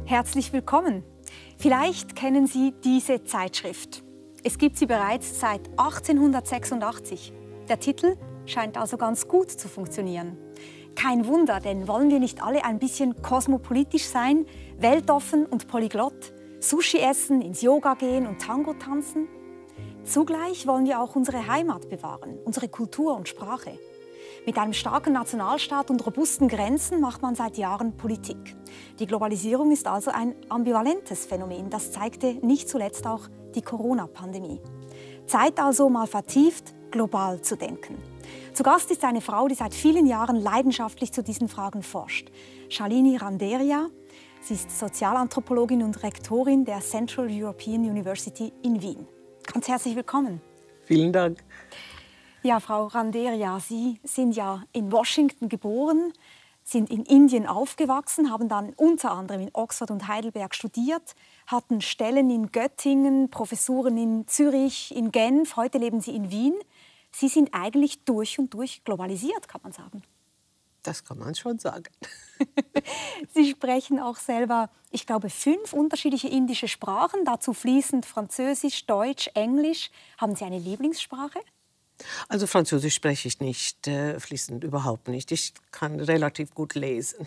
Herzlich willkommen. Vielleicht kennen Sie diese Zeitschrift. Es gibt sie bereits seit 1886. Der Titel scheint also ganz gut zu funktionieren. Kein Wunder, denn wollen wir nicht alle ein bisschen kosmopolitisch sein, weltoffen und polyglott, Sushi essen, ins Yoga gehen und Tango tanzen? Zugleich wollen wir auch unsere Heimat bewahren, unsere Kultur und Sprache. Mit einem starken Nationalstaat und robusten Grenzen macht man seit Jahren Politik. Die Globalisierung ist also ein ambivalentes Phänomen. Das zeigte nicht zuletzt auch die Corona-Pandemie. Zeit also, mal vertieft global zu denken. Zu Gast ist eine Frau, die seit vielen Jahren leidenschaftlich zu diesen Fragen forscht. Shalini Randeria. Sie ist Sozialanthropologin und Rektorin der Central European University in Wien. Ganz herzlich willkommen. Vielen Dank. Ja, Frau Randeria, Sie sind ja in Washington geboren, sind in Indien aufgewachsen, haben dann unter anderem in Oxford und Heidelberg studiert, hatten Stellen in Göttingen, Professuren in Zürich, in Genf, heute leben Sie in Wien. Sie sind eigentlich durch und durch globalisiert, kann man sagen. Das kann man schon sagen. Sie sprechen auch selber, ich glaube, 5 unterschiedliche indische Sprachen, dazu fließend Französisch, Deutsch, Englisch. Haben Sie eine Lieblingssprache? Also Französisch spreche ich nicht fließend, überhaupt nicht. Ich kann relativ gut lesen.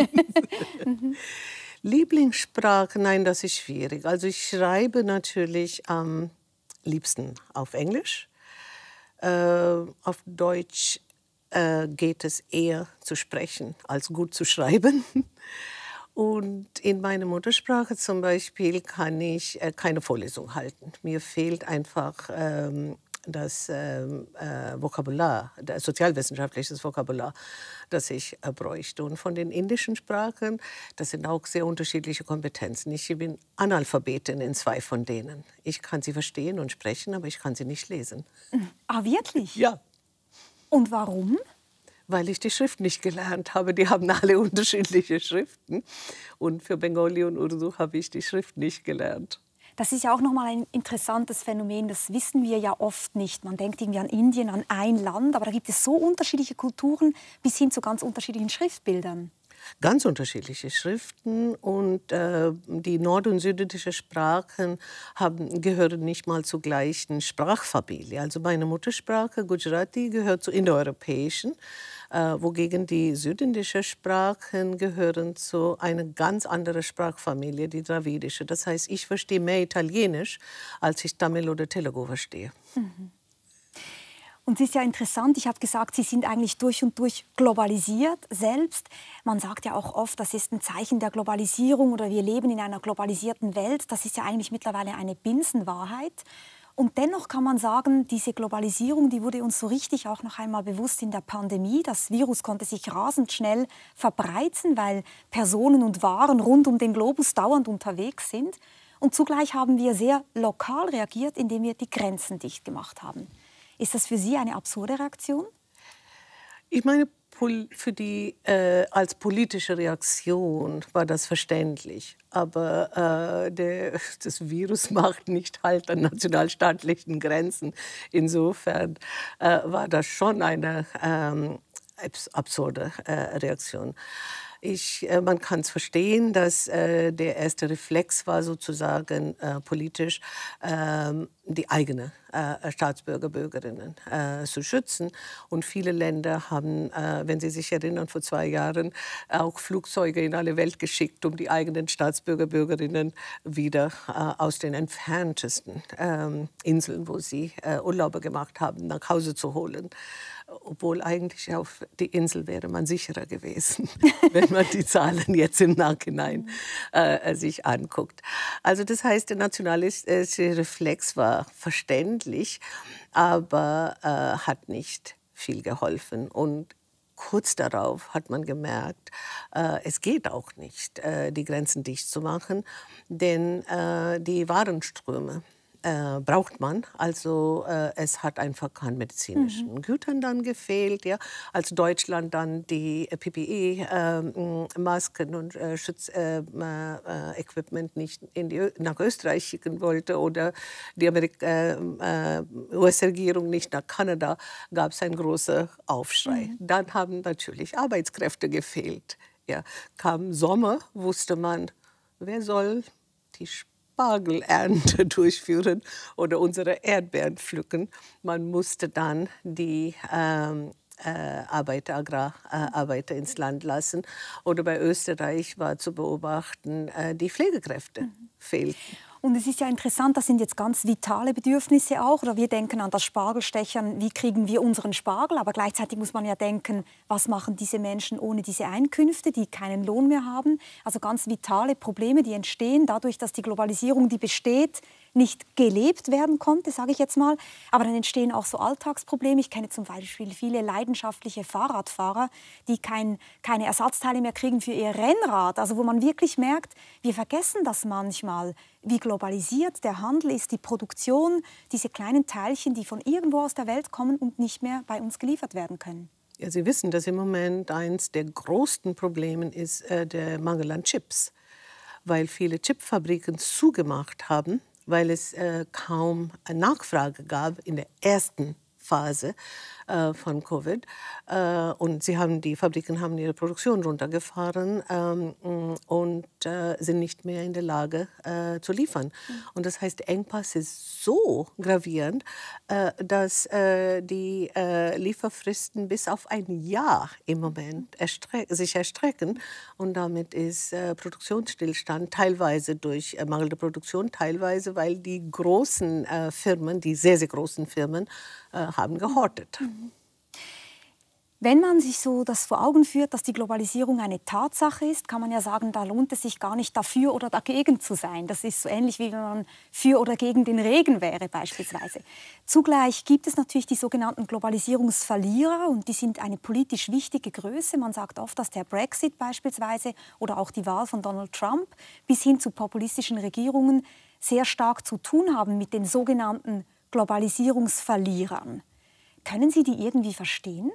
Lieblingssprache, nein, das ist schwierig. Also ich schreibe natürlich am liebsten auf Englisch. Auf Deutsch geht es eher zu sprechen als gut zu schreiben. Und in meiner Muttersprache zum Beispiel kann ich keine Vorlesung halten. Mir fehlt einfach das Vokabular, das sozialwissenschaftliches Vokabular, das ich bräuchte. Und von den indischen Sprachen, das sind auch sehr unterschiedliche Kompetenzen. Ich bin Analphabetin in 2 von denen. Ich kann sie verstehen und sprechen, aber ich kann sie nicht lesen. Ah, wirklich? Ja. Und warum? Weil ich die Schrift nicht gelernt habe. Die haben alle unterschiedliche Schriften. Und für Bengali und Urdu habe ich die Schrift nicht gelernt. Das ist ja auch noch mal ein interessantes Phänomen. Das wissen wir ja oft nicht. Man denkt irgendwie an Indien, an ein Land. Aber da gibt es so unterschiedliche Kulturen bis hin zu ganz unterschiedlichen Schriftbildern. Ganz unterschiedliche Schriften und die nord- und südindische Sprachen gehören nicht mal zur gleichen Sprachfamilie. Also meine Muttersprache, Gujarati, gehört zur indoeuropäischen, wogegen die südindischen Sprachen gehören zu einer ganz anderen Sprachfamilie, die dravidische. Das heißt, ich verstehe mehr Italienisch, als ich Tamil oder Telugu verstehe. Mhm. Und es ist ja interessant, ich habe gesagt, Sie sind eigentlich durch und durch globalisiert selbst. Man sagt ja auch oft, das ist ein Zeichen der Globalisierung oder wir leben in einer globalisierten Welt. Das ist ja eigentlich mittlerweile eine Binsenwahrheit. Und dennoch kann man sagen, diese Globalisierung, die wurde uns so richtig auch noch einmal bewusst in der Pandemie. Das Virus konnte sich rasend schnell verbreiten, weil Personen und Waren rund um den Globus dauernd unterwegs sind. Und zugleich haben wir sehr lokal reagiert, indem wir die Grenzen dicht gemacht haben. Ist das für Sie eine absurde Reaktion? Ich meine, als politische Reaktion war das verständlich. Aber das Virus macht nicht Halt an nationalstaatlichen Grenzen. Insofern war das schon eine absurde Reaktion. Man kann es verstehen, dass der erste Reflex war sozusagen politisch, die eigene Staatsbürger, Bürgerinnen zu schützen. Und viele Länder haben, wenn Sie sich erinnern, vor 2 Jahren auch Flugzeuge in alle Welt geschickt, um die eigenen Staatsbürger, Bürgerinnen wieder aus den entferntesten Inseln, wo sie Urlaube gemacht haben, nach Hause zu holen. Obwohl eigentlich auf die Insel wäre man sicherer gewesen, wenn man die Zahlen jetzt im Nachhinein sich anguckt. Also das heißt, der nationalistische Reflex war verständlich, aber hat nicht viel geholfen. Und kurz darauf hat man gemerkt, es geht auch nicht, die Grenzen dicht zu machen, denn die Warenströme braucht man. Also es hat einfach an medizinischen Gütern dann gefehlt. Ja. Als Deutschland dann die PPE-Masken und Schutzequipment nicht nach Österreich schicken wollte oder die US-Regierung nicht nach Kanada, gab es einen großen Aufschrei. Dann haben natürlich Arbeitskräfte gefehlt. Ja. Kam Sommer, wusste man, wer soll die Spargelernte durchführen oder unsere Erdbeeren pflücken? Man musste dann die Agrararbeiter ins Land lassen. Oder bei Österreich war zu beobachten, die Pflegekräfte fehlten. Und es ist ja interessant, das sind jetzt ganz vitale Bedürfnisse auch. Oder wir denken an das Spargelstechern, wie kriegen wir unseren Spargel? Aber gleichzeitig muss man ja denken, was machen diese Menschen ohne diese Einkünfte, die keinen Lohn mehr haben? Also ganz vitale Probleme, die entstehen dadurch, dass die Globalisierung, die besteht, nicht gelebt werden konnte, sage ich jetzt mal. Aber dann entstehen auch so Alltagsprobleme. Ich kenne zum Beispiel viele leidenschaftliche Fahrradfahrer, die keine Ersatzteile mehr kriegen für ihr Rennrad. Also wo man wirklich merkt, wir vergessen das manchmal, wie globalisiert der Handel ist, die Produktion, diese kleinen Teilchen, die von irgendwo aus der Welt kommen und nicht mehr bei uns geliefert werden können. Ja, Sie wissen, dass im Moment eines der größten Probleme ist der Mangel an Chips, weil viele Chipfabriken zugemacht haben, weil es kaum eine Nachfrage gab in der ersten Phase von Covid. Und die Fabriken haben ihre Produktion runtergefahren und sind nicht mehr in der Lage zu liefern. Und das heißt, der Engpass ist so gravierend, dass die Lieferfristen bis auf ein Jahr im Moment sich erstrecken. Und damit ist Produktionsstillstand teilweise durch mangelnde Produktion, teilweise weil die großen Firmen, die sehr, sehr großen Firmen, haben gehortet. Wenn man sich so das vor Augen führt, dass die Globalisierung eine Tatsache ist, kann man ja sagen, da lohnt es sich gar nicht dafür oder dagegen zu sein. Das ist so ähnlich, wie wenn man für oder gegen den Regen wäre beispielsweise. Zugleich gibt es natürlich die sogenannten Globalisierungsverlierer und die sind eine politisch wichtige Größe. Man sagt oft, dass der Brexit beispielsweise oder auch die Wahl von Donald Trump bis hin zu populistischen Regierungen sehr stark zu tun haben mit den sogenannten Globalisierungsverlierern. Können Sie die irgendwie verstehen?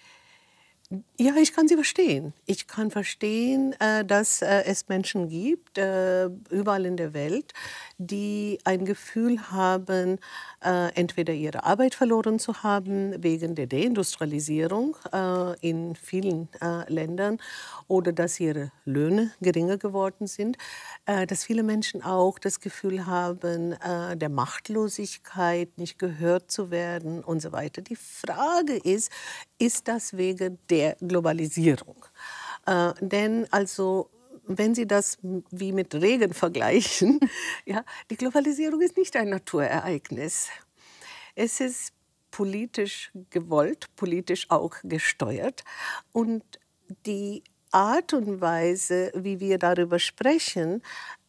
Ja, ich kann sie verstehen. Ich kann verstehen, dass es Menschen gibt, überall in der Welt, die ein Gefühl haben, entweder ihre Arbeit verloren zu haben wegen der Deindustrialisierung in vielen Ländern oder dass ihre Löhne geringer geworden sind, dass viele Menschen auch das Gefühl haben, der Machtlosigkeit, nicht gehört zu werden und so weiter. Die Frage ist das wegen der Globalisierung? Denn also wenn Sie das wie mit Regen vergleichen, ja, die Globalisierung ist nicht ein Naturereignis. Es ist politisch gewollt, politisch auch gesteuert. Und die Art und Weise, wie wir darüber sprechen,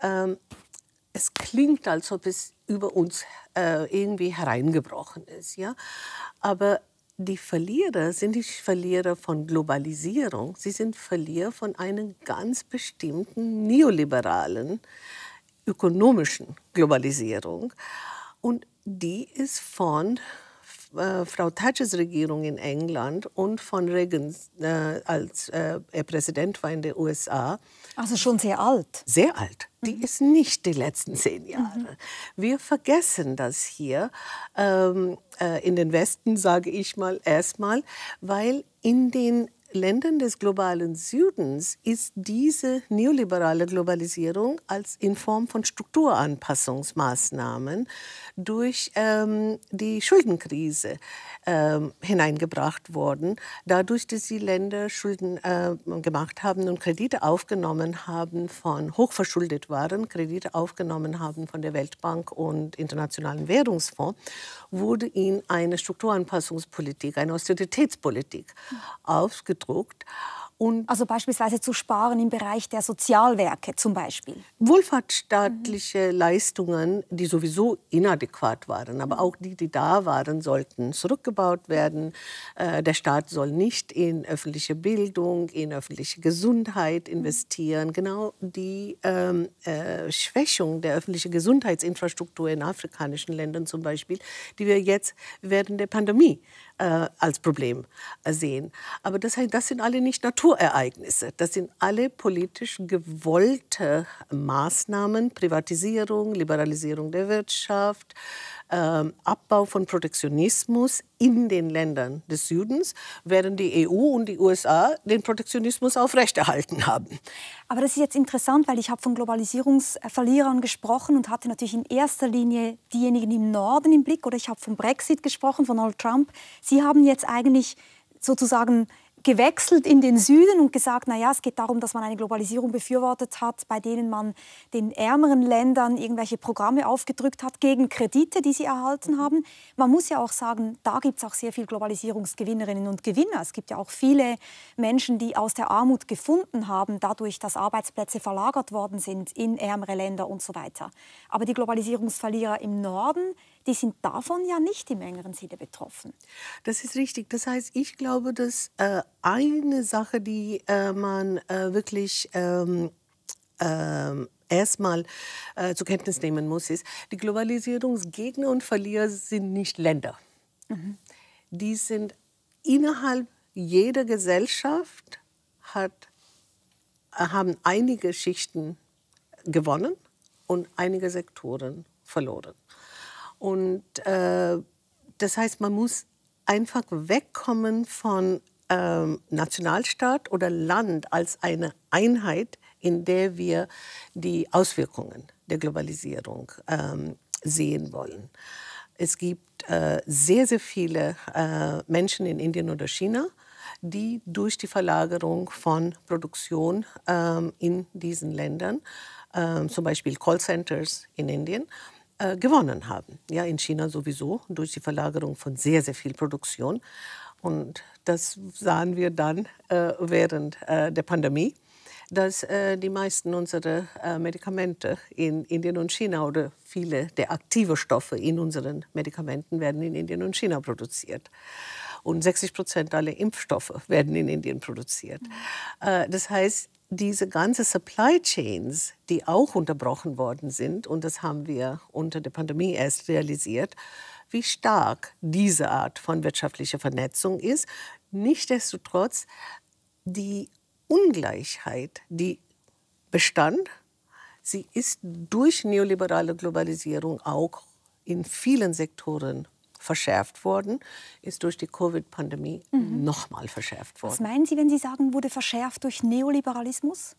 es klingt, als ob es über uns irgendwie hereingebrochen ist. Ja? Aber die Verlierer sind nicht Verlierer von Globalisierung, sie sind Verlierer von einer ganz bestimmten neoliberalen ökonomischen Globalisierung. Und die ist von Frau Thatchers Regierung in England und von Reagan, als er Präsident war in den USA. Also schon sehr alt. Sehr alt. Die ist nicht die letzten 10 Jahre. Wir vergessen das hier in den Westen, sage ich mal erstmal, weil in den Ländern des globalen Südens ist diese neoliberale Globalisierung als in Form von Strukturanpassungsmaßnahmen durch die Schuldenkrise hineingebracht worden. Dadurch, dass die Länder Schulden gemacht haben und Kredite aufgenommen haben hochverschuldet waren, Kredite aufgenommen haben von der Weltbank und Internationalen Währungsfonds, wurde ihnen eine Strukturanpassungspolitik, eine Austeritätspolitik aufgedrückt. Also beispielsweise zu sparen im Bereich der Sozialwerke zum Beispiel. Wohlfahrtsstaatliche Leistungen, die sowieso inadäquat waren, aber auch die, die da waren, sollten zurückgebaut werden. Der Staat soll nicht in öffentliche Bildung, in öffentliche Gesundheit investieren. Genau die Schwächung der öffentlichen Gesundheitsinfrastruktur in afrikanischen Ländern zum Beispiel, die wir jetzt während der Pandemie als Problem sehen. Aber das sind alle nicht Naturereignisse. Das sind alle politisch gewollte Maßnahmen, Privatisierung, Liberalisierung der Wirtschaft, Abbau von Protektionismus in den Ländern des Südens, während die EU und die USA den Protektionismus aufrechterhalten haben. Aber das ist jetzt interessant, weil ich habe von Globalisierungsverlierern gesprochen und hatte natürlich in erster Linie diejenigen im Norden im Blick. Oder ich habe vom Brexit gesprochen, von Donald Trump. Sie haben jetzt eigentlich sozusagen gewechselt in den Süden und gesagt, na ja, es geht darum, dass man eine Globalisierung befürwortet hat, bei denen man den ärmeren Ländern irgendwelche Programme aufgedrückt hat gegen Kredite, die sie erhalten haben. Man muss ja auch sagen, da gibt es auch sehr viele Globalisierungsgewinnerinnen und Gewinner. Es gibt ja auch viele Menschen, die aus der Armut gefunden haben, dadurch, dass Arbeitsplätze verlagert worden sind in ärmere Länder und so weiter. Aber die Globalisierungsverlierer im Norden, die sind davon ja nicht im engeren Sinne betroffen. Das ist richtig. Das heißt, ich glaube, dass eine Sache, die man wirklich erstmal zur Kenntnis nehmen muss, ist, die Globalisierungsgegner und Verlierer sind nicht Länder. Die sind innerhalb jeder Gesellschaft, haben einige Schichten gewonnen und einige Sektoren verloren. Und das heißt, man muss einfach wegkommen von Nationalstaat oder Land als eine Einheit, in der wir die Auswirkungen der Globalisierung sehen wollen. Es gibt sehr, sehr viele Menschen in Indien oder China, die durch die Verlagerung von Produktion in diesen Ländern, zum Beispiel Callcenters in Indien, gewonnen haben. Ja, in China sowieso durch die Verlagerung von sehr, sehr viel Produktion. Und das sahen wir dann während der Pandemie, dass die meisten unserer Medikamente in Indien und China oder viele der aktiven Stoffe in unseren Medikamenten werden in Indien und China produziert. Und 60% aller Impfstoffe werden in Indien produziert. Das heißt, diese ganzen Supply Chains, die auch unterbrochen worden sind, und das haben wir unter der Pandemie erst realisiert, wie stark diese Art von wirtschaftlicher Vernetzung ist. Nichtsdestotrotz, die Ungleichheit, die bestand, sie ist durch neoliberale Globalisierung auch in vielen Sektoren verschärft worden, ist durch die Covid-Pandemie nochmal verschärft worden. Was meinen Sie, wenn Sie sagen, wurde verschärft durch Neoliberalismus?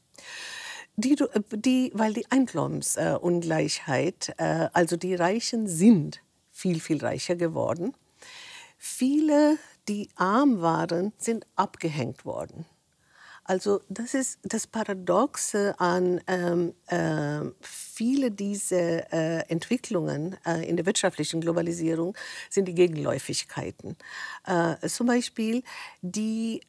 Weil die Einkommensungleichheit, also die Reichen sind viel, viel reicher geworden. Viele, die arm waren, sind abgehängt worden. Also das ist das Paradoxe an viele dieser Entwicklungen in der wirtschaftlichen Globalisierung sind die Gegenläufigkeiten. Zum Beispiel die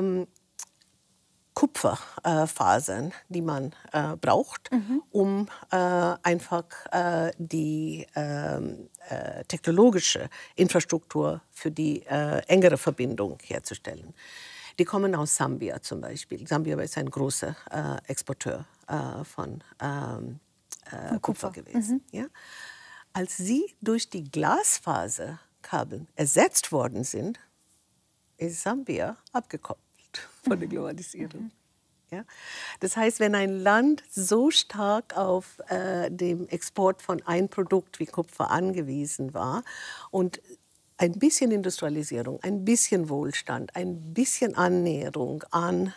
Kupferfasern, die man braucht, um einfach die technologische Infrastruktur für die engere Verbindung herzustellen. Die kommen aus Sambia zum Beispiel. Sambia ist ein großer Exporteur von Kupfer gewesen. Ja? Als sie durch die Glasfaserkabel ersetzt worden sind, ist Sambia abgekoppelt von der Globalisierung. Ja? Das heißt, wenn ein Land so stark auf den Export von einem Produkt wie Kupfer angewiesen war und ein bisschen Industrialisierung, ein bisschen Wohlstand, ein bisschen Annäherung an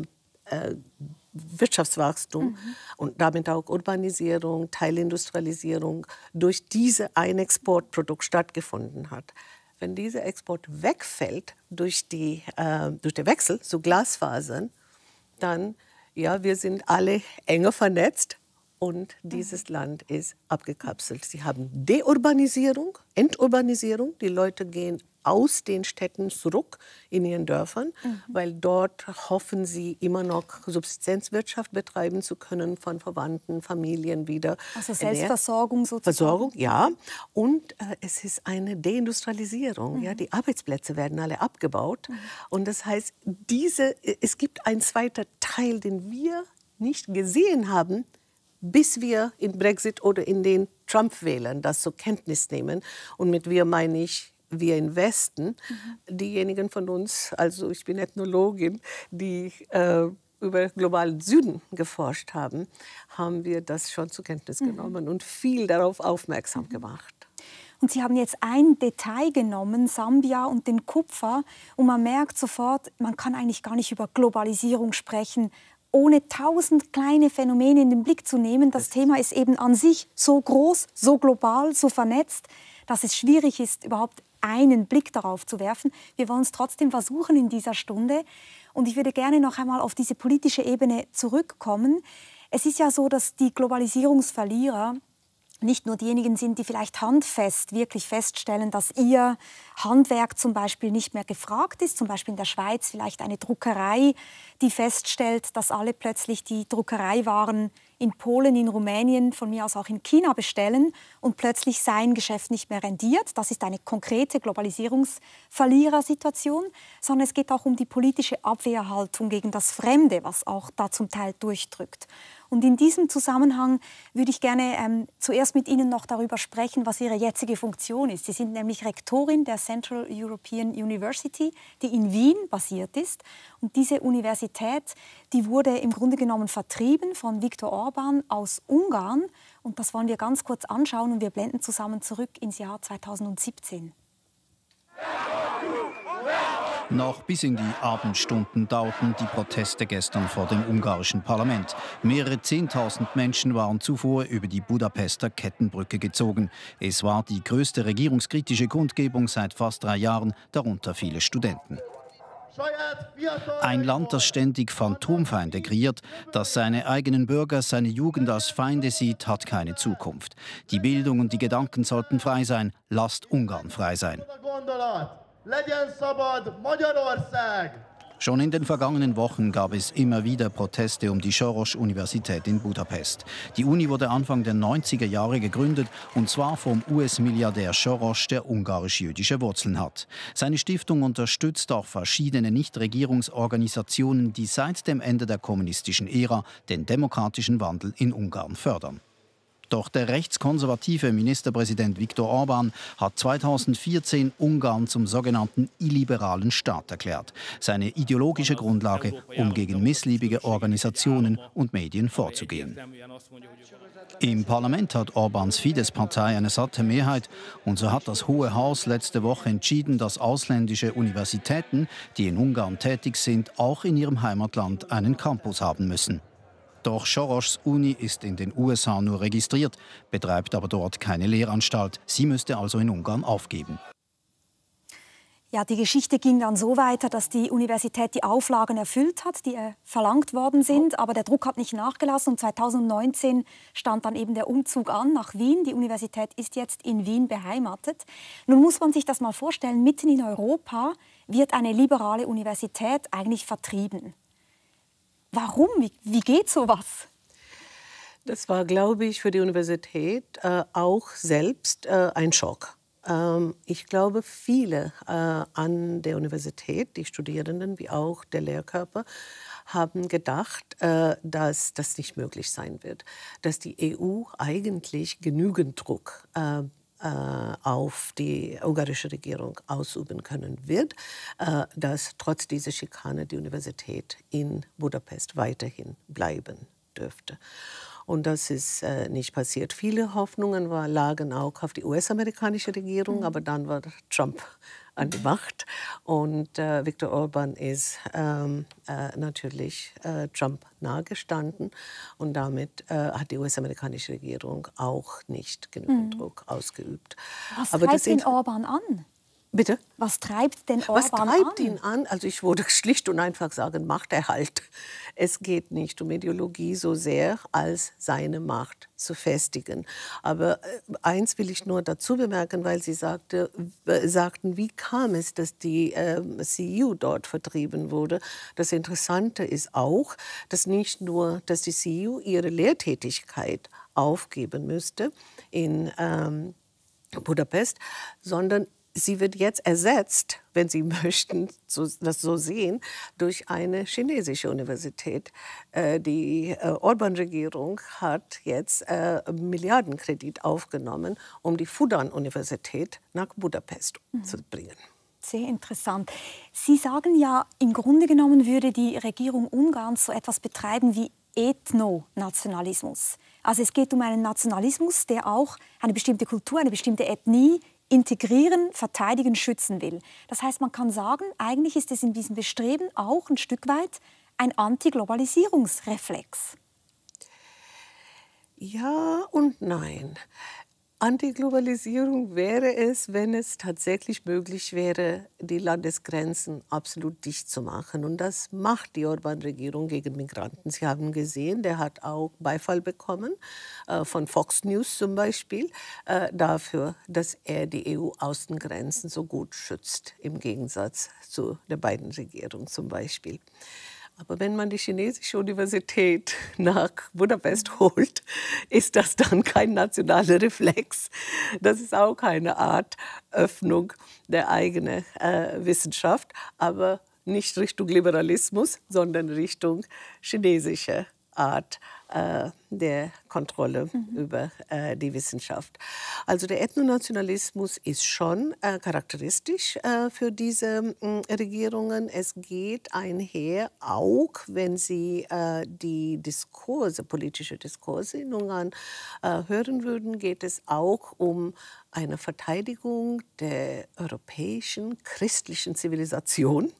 Wirtschaftswachstum und damit auch Urbanisierung, Teilindustrialisierung durch diese ein Exportprodukt stattgefunden hat. Wenn dieser Export wegfällt durch den Wechsel zu Glasfasern, dann, ja, wir sind alle enger vernetzt. Und dieses Land ist abgekapselt. Sie haben Deurbanisierung, Enturbanisierung. Die Leute gehen aus den Städten zurück in ihren Dörfern, weil dort hoffen sie immer noch Subsistenzwirtschaft betreiben zu können von Verwandten, Familien wieder. Also Selbstversorgung sozusagen? Versorgung, ja. Und es ist eine Deindustrialisierung. Ja? Die Arbeitsplätze werden alle abgebaut. Und das heißt, es gibt einen zweiten Teil, den wir nicht gesehen haben, bis wir in Brexit oder in den Trump-Wählern das zur Kenntnis nehmen. Und mit wir meine ich wir im Westen, diejenigen von uns, also ich bin Ethnologin, die über globalen Süden geforscht haben, haben wir das schon zur Kenntnis genommen und viel darauf aufmerksam gemacht. Und Sie haben jetzt ein Detail genommen, Sambia und den Kupfer. Und man merkt sofort, man kann eigentlich gar nicht über Globalisierung sprechen, ohne 1000 kleine Phänomene in den Blick zu nehmen. Das Thema ist eben an sich so groß, so global, so vernetzt, dass es schwierig ist, überhaupt einen Blick darauf zu werfen. Wir wollen es trotzdem versuchen in dieser Stunde. Und ich würde gerne noch einmal auf diese politische Ebene zurückkommen. Es ist ja so, dass die Globalisierungsverlierer nicht nur diejenigen sind, die vielleicht handfest wirklich feststellen, dass ihr Handwerk zum Beispiel nicht mehr gefragt ist. Zum Beispiel in der Schweiz vielleicht eine Druckerei, die feststellt, dass alle plötzlich die Druckereiwaren in Polen, in Rumänien, von mir aus auch in China bestellen und plötzlich sein Geschäft nicht mehr rendiert. Das ist eine konkrete Globalisierungsverlierersituation, sondern es geht auch um die politische Abwehrhaltung gegen das Fremde, was auch da zum Teil durchdrückt. Und in diesem Zusammenhang würde ich gerne zuerst mit Ihnen noch darüber sprechen, was Ihre jetzige Funktion ist. Sie sind nämlich Rektorin der Central European University, die in Wien basiert ist. Und diese Universität, die wurde im Grunde genommen vertrieben von Viktor Orbán aus Ungarn. Und das wollen wir ganz kurz anschauen und wir blenden zusammen zurück ins Jahr 2017. Noch bis in die Abendstunden dauerten die Proteste gestern vor dem ungarischen Parlament. Mehrere 10.000 Menschen waren zuvor über die Budapester Kettenbrücke gezogen. Es war die größte regierungskritische Kundgebung seit fast 3 Jahren, darunter viele Studenten. Ein Land, das ständig Phantomfeinde kreiert, das seine eigenen Bürger, seine Jugend als Feinde sieht, hat keine Zukunft. Die Bildung und die Gedanken sollten frei sein. Lasst Ungarn frei sein. Schon in den vergangenen Wochen gab es immer wieder Proteste um die Soros-Universität in Budapest. Die Uni wurde Anfang der 90er Jahre gegründet, und zwar vom US-Milliardär Soros, der ungarisch-jüdische Wurzeln hat. Seine Stiftung unterstützt auch verschiedene Nichtregierungsorganisationen, die seit dem Ende der kommunistischen Ära den demokratischen Wandel in Ungarn fördern. Doch der rechtskonservative Ministerpräsident Viktor Orbán hat 2014 Ungarn zum sogenannten illiberalen Staat erklärt. Seine ideologische Grundlage, um gegen missliebige Organisationen und Medien vorzugehen. Im Parlament hat Orbáns Fidesz-Partei eine satte Mehrheit. Und so hat das Hohe Haus letzte Woche entschieden, dass ausländische Universitäten, die in Ungarn tätig sind, auch in ihrem Heimatland einen Campus haben müssen. Doch Soros' Uni ist in den USA nur registriert, betreibt aber dort keine Lehranstalt. Sie müsste also in Ungarn aufgeben. Ja, die Geschichte ging dann so weiter, dass die Universität die Auflagen erfüllt hat, die verlangt worden sind. Aber der Druck hat nicht nachgelassen. Und 2019 stand dann eben der Umzug an nach Wien. Die Universität ist jetzt in Wien beheimatet. Nun muss man sich das mal vorstellen, mitten in Europa wird eine liberale Universität eigentlich vertrieben. Warum? Wie geht sowas? Das war, glaube ich, für die Universität auch selbst ein Schock. Ich glaube, viele an der Universität, die Studierenden wie auch der Lehrkörper, haben gedacht, dass das nicht möglich sein wird. Dass die EU eigentlich genügend Druck auf die ungarische Regierung ausüben können wird, dass trotz dieser Schikane die Universität in Budapest weiterhin bleiben dürfte. Und das ist nicht passiert. Viele Hoffnungen lagen auch auf die US-amerikanische Regierung, aber dann war Trump an die Macht. Und Viktor Orbán ist natürlich Trump nahegestanden. Und damit hat die US-amerikanische Regierung auch nicht genügend Druck ausgeübt. Was treibt den Orbán an? Bitte? Was treibt den Orbán an? Was treibt ihn an? Also ich würde schlicht und einfach sagen, Machterhalt. Es geht nicht um Ideologie so sehr, als seine Macht zu festigen. Aber eins will ich nur dazu bemerken, weil Sie sagten, wie kam es, dass die CEU dort vertrieben wurde. Das Interessante ist auch, dass nicht nur, dass die CEU ihre Lehrtätigkeit aufgeben müsste in Budapest, sondern sie wird jetzt ersetzt, wenn Sie möchten, das so sehen, durch eine chinesische Universität. Die Orbán-Regierung hat jetzt Milliardenkredit aufgenommen, um die Fudan-Universität nach Budapest zu bringen. Sehr interessant. Sie sagen ja, im Grunde genommen würde die Regierung Ungarns so etwas betreiben wie Ethnonationalismus. Also es geht um einen Nationalismus, der auch eine bestimmte Kultur, eine bestimmte Ethnie integrieren, verteidigen, schützen will. Das heißt, man kann sagen, eigentlich ist es in diesem Bestreben auch ein Stück weit ein Antiglobalisierungsreflex. Ja und nein. Antiglobalisierung wäre es, wenn es tatsächlich möglich wäre, die Landesgrenzen absolut dicht zu machen. Und das macht die Orbán-Regierung gegen Migranten. Sie haben gesehen, der hat auch Beifall bekommen, von Fox News zum Beispiel, dafür, dass er die EU-Außengrenzen so gut schützt, im Gegensatz zu der Biden-Regierung zum Beispiel. Aber wenn man die chinesische Universität nach Budapest holt, ist das dann kein nationaler Reflex. Das ist auch eine Art Öffnung der eigenen Wissenschaft, aber nicht Richtung Liberalismus, sondern Richtung chinesische Art der Kontrolle über die Wissenschaft. Also der Ethnonationalismus ist schon charakteristisch für diese Regierungen. Es geht einher, auch wenn Sie die Diskurse, politische Diskurse in Ungarn hören würden, geht es auch um eine Verteidigung der europäischen christlichen Zivilisation.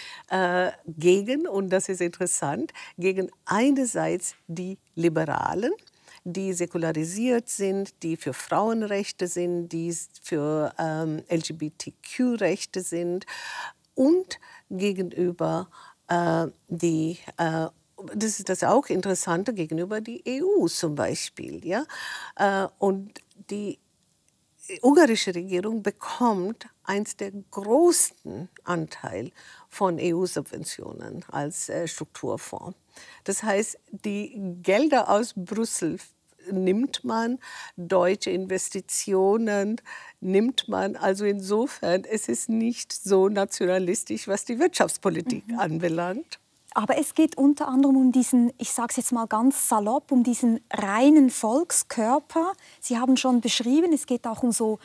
Gegen, und das ist interessant, gegen einerseits die Liberalen, die säkularisiert sind, die für Frauenrechte sind, die für LGBTQ-Rechte sind und gegenüber das ist das auch Interessante, gegenüber die EU zum Beispiel. Ja? Und die ungarische Regierung bekommt eins der größten Anteile von EU-Subventionen als Strukturfonds. Das heißt, die Gelder aus Brüssel nimmt man, deutsche Investitionen nimmt man. Also insofern, es ist nicht so nationalistisch, was die Wirtschaftspolitik anbelangt. Aber es geht unter anderem um diesen, ich sage es jetzt mal ganz salopp, um diesen reinen Volkskörper. Sie haben schon beschrieben, es geht auch um so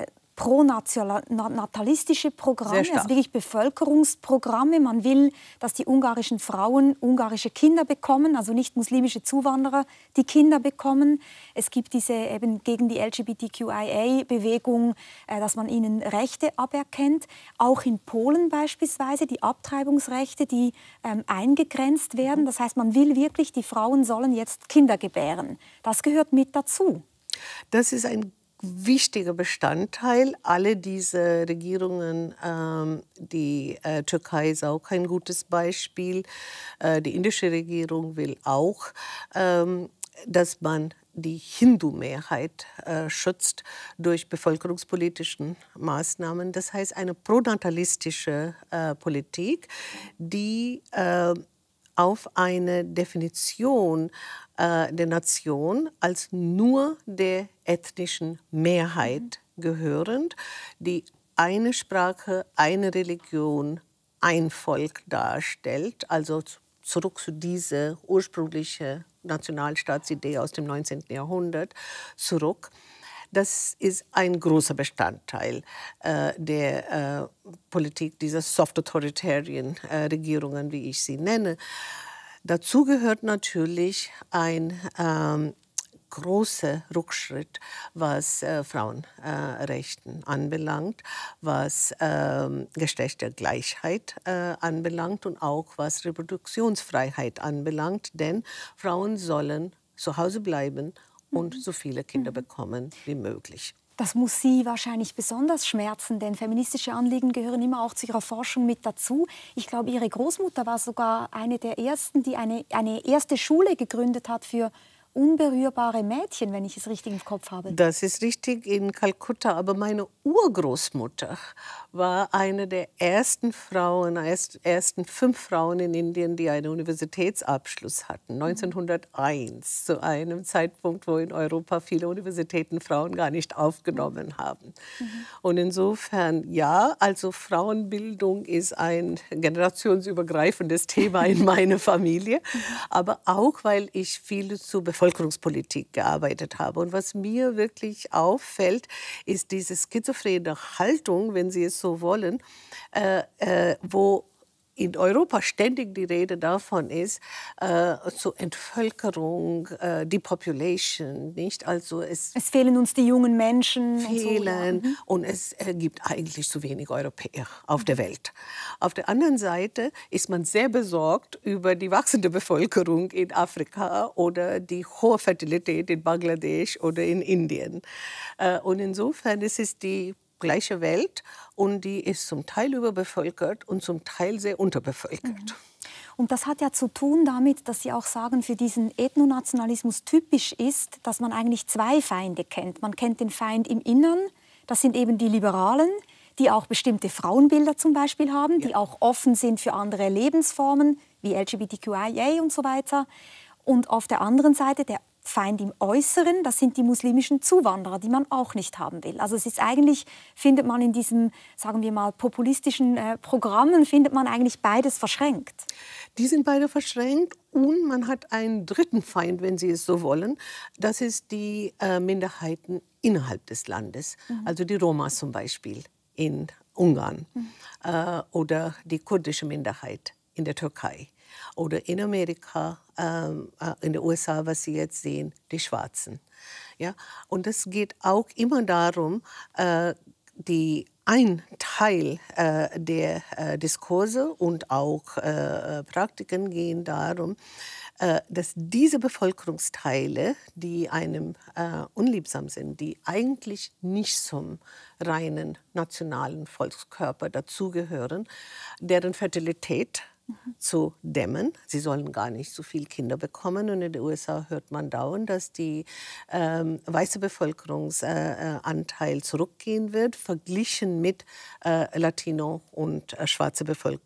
pronatalistische Programme, also wirklich Bevölkerungsprogramme. Man will, dass die ungarischen Frauen ungarische Kinder bekommen, also nicht muslimische Zuwanderer, die Kinder bekommen. Es gibt diese eben gegen die LGBTQIA-Bewegung, dass man ihnen Rechte aberkennt. Auch in Polen beispielsweise die Abtreibungsrechte, die eingegrenzt werden. Das heißt, man will wirklich, die Frauen sollen jetzt Kinder gebären. Das gehört mit dazu. Das ist ein wichtiger Bestandteil. Alle diese Regierungen, die Türkei ist auch ein gutes Beispiel. Die indische Regierung will auch, dass man die Hindu-Mehrheit schützt durch bevölkerungspolitische Maßnahmen. Das heißt, eine pronatalistische Politik, die auf eine Definition der Nation als nur der ethnischen Mehrheit gehörend, die eine Sprache, eine Religion, ein Volk darstellt, also zurück zu dieser ursprünglichen Nationalstaatsidee aus dem 19. Jahrhundert zurück. Das ist ein großer Bestandteil der Politik dieser Soft-Authoritarian-Regierungen, wie ich sie nenne. Dazu gehört natürlich ein großer Rückschritt, was Frauenrechten anbelangt, was Geschlechtergleichheit anbelangt und auch was Reproduktionsfreiheit anbelangt. Denn Frauen sollen zu Hause bleiben und so viele Kinder bekommen wie möglich. Das muss Sie wahrscheinlich besonders schmerzen, denn feministische Anliegen gehören immer auch zu Ihrer Forschung mit dazu. Ich glaube, Ihre Großmutter war sogar eine der Ersten, die eine erste Schule gegründet hat für unberührbare Mädchen, wenn ich es richtig im Kopf habe. Das ist richtig, in Kalkutta. Aber meine Urgroßmutter war eine der ersten Frauen, ersten 5 Frauen in Indien, die einen Universitätsabschluss hatten. 1901, zu einem Zeitpunkt, wo in Europa viele Universitäten Frauen gar nicht aufgenommen haben. Und insofern, ja, also Frauenbildung ist ein generationsübergreifendes Thema in meiner Familie. Aber auch, weil ich viel zu Bevölkerungspolitik gearbeitet habe. Und was mir wirklich auffällt, ist diese schizophrene Haltung, wenn Sie es so wollen, wo in Europa ständig die Rede davon ist, so Entvölkerung, Depopulation, nicht? Also es fehlen uns die jungen Menschen. Fehlen und so, ja. und es gibt eigentlich zu wenig Europäer auf der Welt. Auf der anderen Seite ist man sehr besorgt über die wachsende Bevölkerung in Afrika oder die hohe Fertilität in Bangladesch oder in Indien. Und insofern ist es die gleiche Welt und die ist zum Teil überbevölkert und zum Teil sehr unterbevölkert. Und das hat ja zu tun damit, dass Sie auch sagen, für diesen Ethnonationalismus typisch ist, dass man eigentlich zwei Feinde kennt. Man kennt den Feind im Innern, das sind eben die Liberalen, die auch bestimmte Frauenbilder zum Beispiel haben, die auch offen sind für andere Lebensformen, wie LGBTQIA und so weiter. Und auf der anderen Seite der Feind im Äußeren, das sind die muslimischen Zuwanderer, die man auch nicht haben will. Also es ist eigentlich, findet man in diesen, sagen wir mal, populistischen Programmen, findet man eigentlich beides verschränkt. Die sind beide verschränkt und man hat einen dritten Feind, wenn Sie es so wollen. Das ist die Minderheiten innerhalb des Landes, also die Roma zum Beispiel in Ungarn oder die kurdische Minderheit in der Türkei. Oder in Amerika, in den USA, was Sie jetzt sehen, die Schwarzen. Ja? Und es geht auch immer darum, ein Teil der Diskurse und auch Praktiken gehen darum, dass diese Bevölkerungsteile, die einem unliebsam sind, die eigentlich nicht zum reinen nationalen Volkskörper dazugehören, deren Fertilität zu dämmen. Sie sollen gar nicht so viele Kinder bekommen. Und in den USA hört man dauernd, dass die weiße Bevölkerungsanteil zurückgehen wird, verglichen mit Latino- und schwarze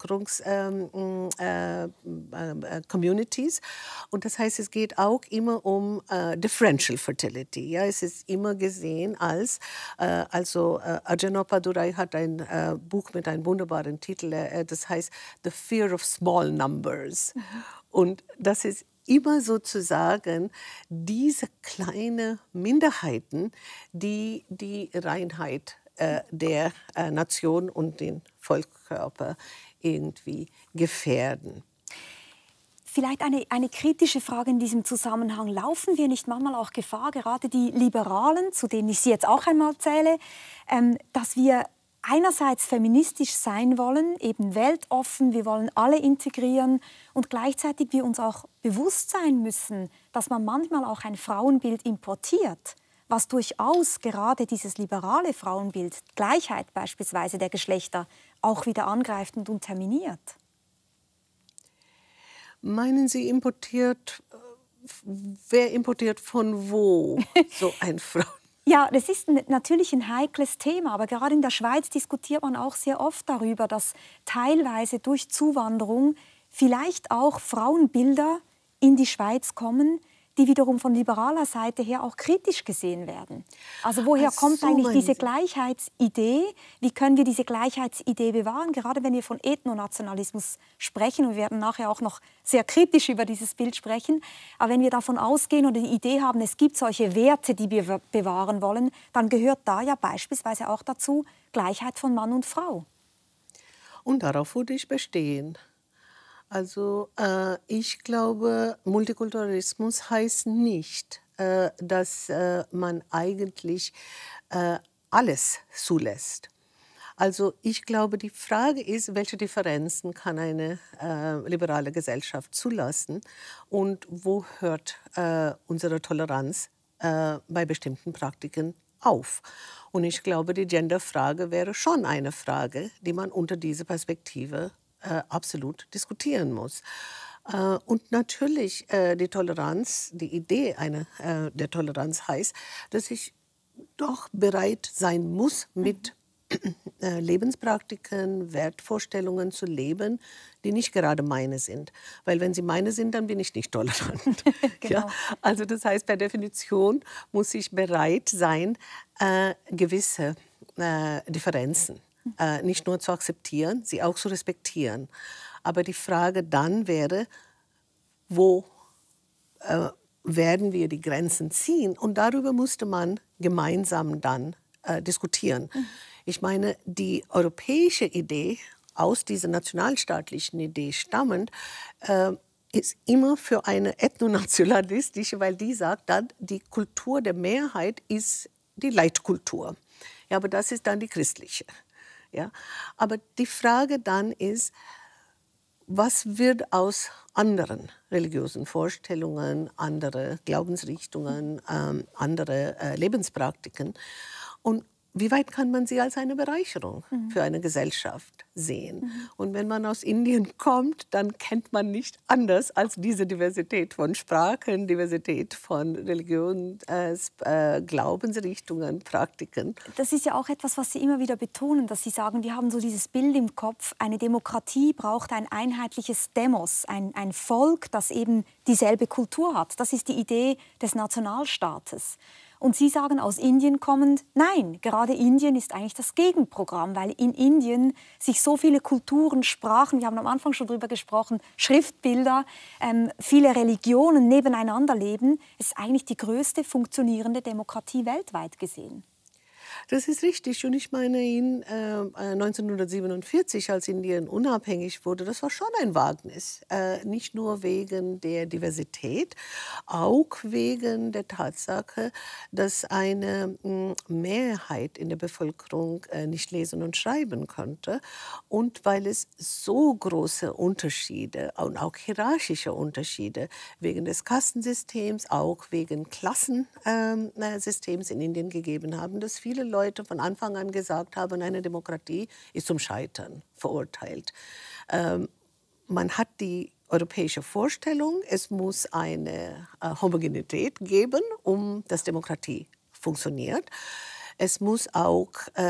Bevölkerungs-Communities. Und das heißt, es geht auch immer um Differential Fertility. Ja? Es ist immer gesehen als, Ajahn Padurai hat ein Buch mit einem wunderbaren Titel, das heißt The Fear of Small Numbers. Und das ist immer sozusagen diese kleinen Minderheiten, die die Reinheit der Nation und den Volkskörper irgendwie gefährden. Vielleicht eine kritische Frage in diesem Zusammenhang. Laufen wir nicht manchmal auch Gefahr, gerade die Liberalen, zu denen ich Sie jetzt auch einmal zähle, dass wir einerseits feministisch sein wollen, eben weltoffen, wir wollen alle integrieren und gleichzeitig wir uns auch bewusst sein müssen, dass man manchmal auch ein Frauenbild importiert, was durchaus gerade dieses liberale Frauenbild, Gleichheit beispielsweise der Geschlechter, auch wieder angreift und unterminiert. Meinen Sie importiert, wer importiert von wo so ein Frauenbild? Ja, das ist natürlich ein heikles Thema, aber gerade in der Schweiz diskutiert man auch sehr oft darüber, dass teilweise durch Zuwanderung vielleicht auch Frauenbilder in die Schweiz kommen, die wiederum von liberaler Seite her auch kritisch gesehen werden. Also woher kommt eigentlich diese Gleichheitsidee? Wie können wir diese Gleichheitsidee bewahren? Gerade wenn wir von Ethnonationalismus sprechen, und wir werden nachher auch noch sehr kritisch über dieses Bild sprechen, aber wenn wir davon ausgehen oder die Idee haben, es gibt solche Werte, die wir bewahren wollen, dann gehört da ja beispielsweise auch dazu Gleichheit von Mann und Frau. Und darauf würde ich bestehen. Also ich glaube, Multikulturalismus heißt nicht, dass man eigentlich alles zulässt. Also ich glaube, die Frage ist, welche Differenzen kann eine liberale Gesellschaft zulassen und wo hört unsere Toleranz bei bestimmten Praktiken auf. Und ich glaube, die Genderfrage wäre schon eine Frage, die man unter dieser Perspektive absolut diskutieren muss. Und natürlich die Toleranz, die Idee der Toleranz heißt, dass ich doch bereit sein muss, mit Lebenspraktiken, Wertvorstellungen zu leben, die nicht gerade meine sind. Weil wenn sie meine sind, dann bin ich nicht tolerant. Genau. Ja? Also das heißt, per Definition muss ich bereit sein, gewisse Differenzen nicht nur zu akzeptieren, sie auch zu respektieren. Aber die Frage dann wäre, wo werden wir die Grenzen ziehen? Und darüber musste man gemeinsam dann diskutieren. Ich meine, die europäische Idee aus dieser nationalstaatlichen Idee stammend, ist immer für eine ethnonationalistische, weil die sagt dann, die Kultur der Mehrheit ist die Leitkultur. Ja, aber das ist dann die christliche. Ja? Aber die Frage dann ist, was wird aus anderen religiösen Vorstellungen, andere Glaubensrichtungen, andere Lebenspraktiken? Und wie weit kann man sie als eine Bereicherung für eine Gesellschaft sehen? Und wenn man aus Indien kommt, dann kennt man nicht anders als diese Diversität von Sprachen, Diversität von Religionen, Glaubensrichtungen, Praktiken. Das ist ja auch etwas, was Sie immer wieder betonen, dass Sie sagen, wir haben so dieses Bild im Kopf, eine Demokratie braucht ein einheitliches Demos, ein Volk, das eben dieselbe Kultur hat. Das ist die Idee des Nationalstaates. Und Sie sagen aus Indien kommend, nein, gerade Indien ist eigentlich das Gegenprogramm, weil in Indien sich so viele Kulturen, Sprachen, wir haben am Anfang schon darüber gesprochen, Schriftbilder, viele Religionen nebeneinander leben. Es ist eigentlich die größte funktionierende Demokratie weltweit gesehen. Das ist richtig. Und ich meine, 1947, als Indien unabhängig wurde, das war schon ein Wagnis. Nicht nur wegen der Diversität, auch wegen der Tatsache, dass eine Mehrheit in der Bevölkerung nicht lesen und schreiben konnte. Und weil es so große Unterschiede und auch hierarchische Unterschiede wegen des Kastensystems, auch wegen Klassensystems in Indien gegeben haben, dass viele Leute von Anfang an gesagt haben, eine Demokratie ist zum Scheitern verurteilt. Man hat die europäische Vorstellung, es muss eine Homogenität geben, dass Demokratie funktioniert. Es muss auch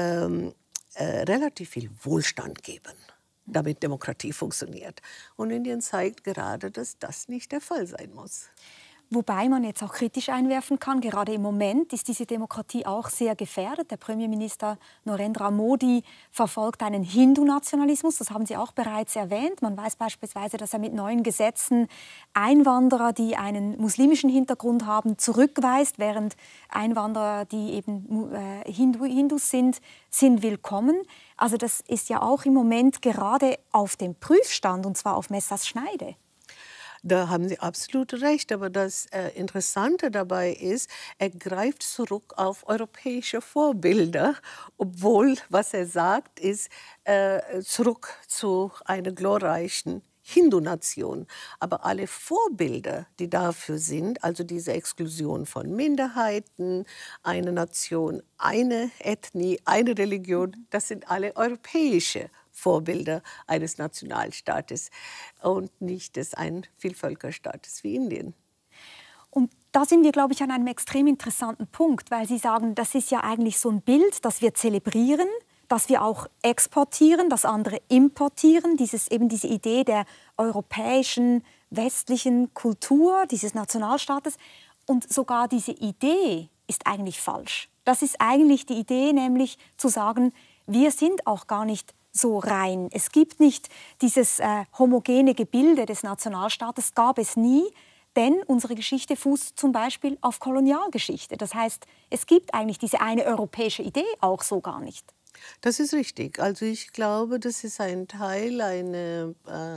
relativ viel Wohlstand geben, damit Demokratie funktioniert. Und Indien zeigt gerade, dass das nicht der Fall sein muss. Wobei man jetzt auch kritisch einwerfen kann, gerade im Moment ist diese Demokratie auch sehr gefährdet. Der Premierminister Narendra Modi verfolgt einen Hindu-Nationalismus, das haben Sie auch bereits erwähnt. Man weiß beispielsweise, dass er mit neuen Gesetzen Einwanderer, die einen muslimischen Hintergrund haben, zurückweist, während Einwanderer, die eben Hindus sind willkommen. Also das ist ja auch im Moment gerade auf dem Prüfstand, und zwar auf Messerschneide. Da haben Sie absolut recht. Aber das Interessante dabei ist, er greift zurück auf europäische Vorbilder, obwohl, was er sagt, ist zurück zu einer glorreichen Hindu-Nation. Aber alle Vorbilder, die dafür sind, also diese Exklusion von Minderheiten, eine Nation, eine Ethnie, eine Religion, das sind alle europäische Vorbilder eines Nationalstaates und nicht des einen Vielvölkerstaates wie Indien. Und da sind wir, glaube ich, an einem extrem interessanten Punkt, weil Sie sagen, das ist ja eigentlich so ein Bild, das wir zelebrieren, das wir auch exportieren, das andere importieren, eben diese Idee der europäischen, westlichen Kultur, dieses Nationalstaates. Und sogar diese Idee ist eigentlich falsch. Das ist eigentlich die Idee, nämlich zu sagen, wir sind auch gar nicht so rein. Es gibt nicht dieses homogene Gebilde des Nationalstaates, gab es nie, denn unsere Geschichte fußt zum Beispiel auf Kolonialgeschichte. Das heißt, es gibt eigentlich diese eine europäische Idee auch so gar nicht. Das ist richtig. Also ich glaube, das ist ein Teil einer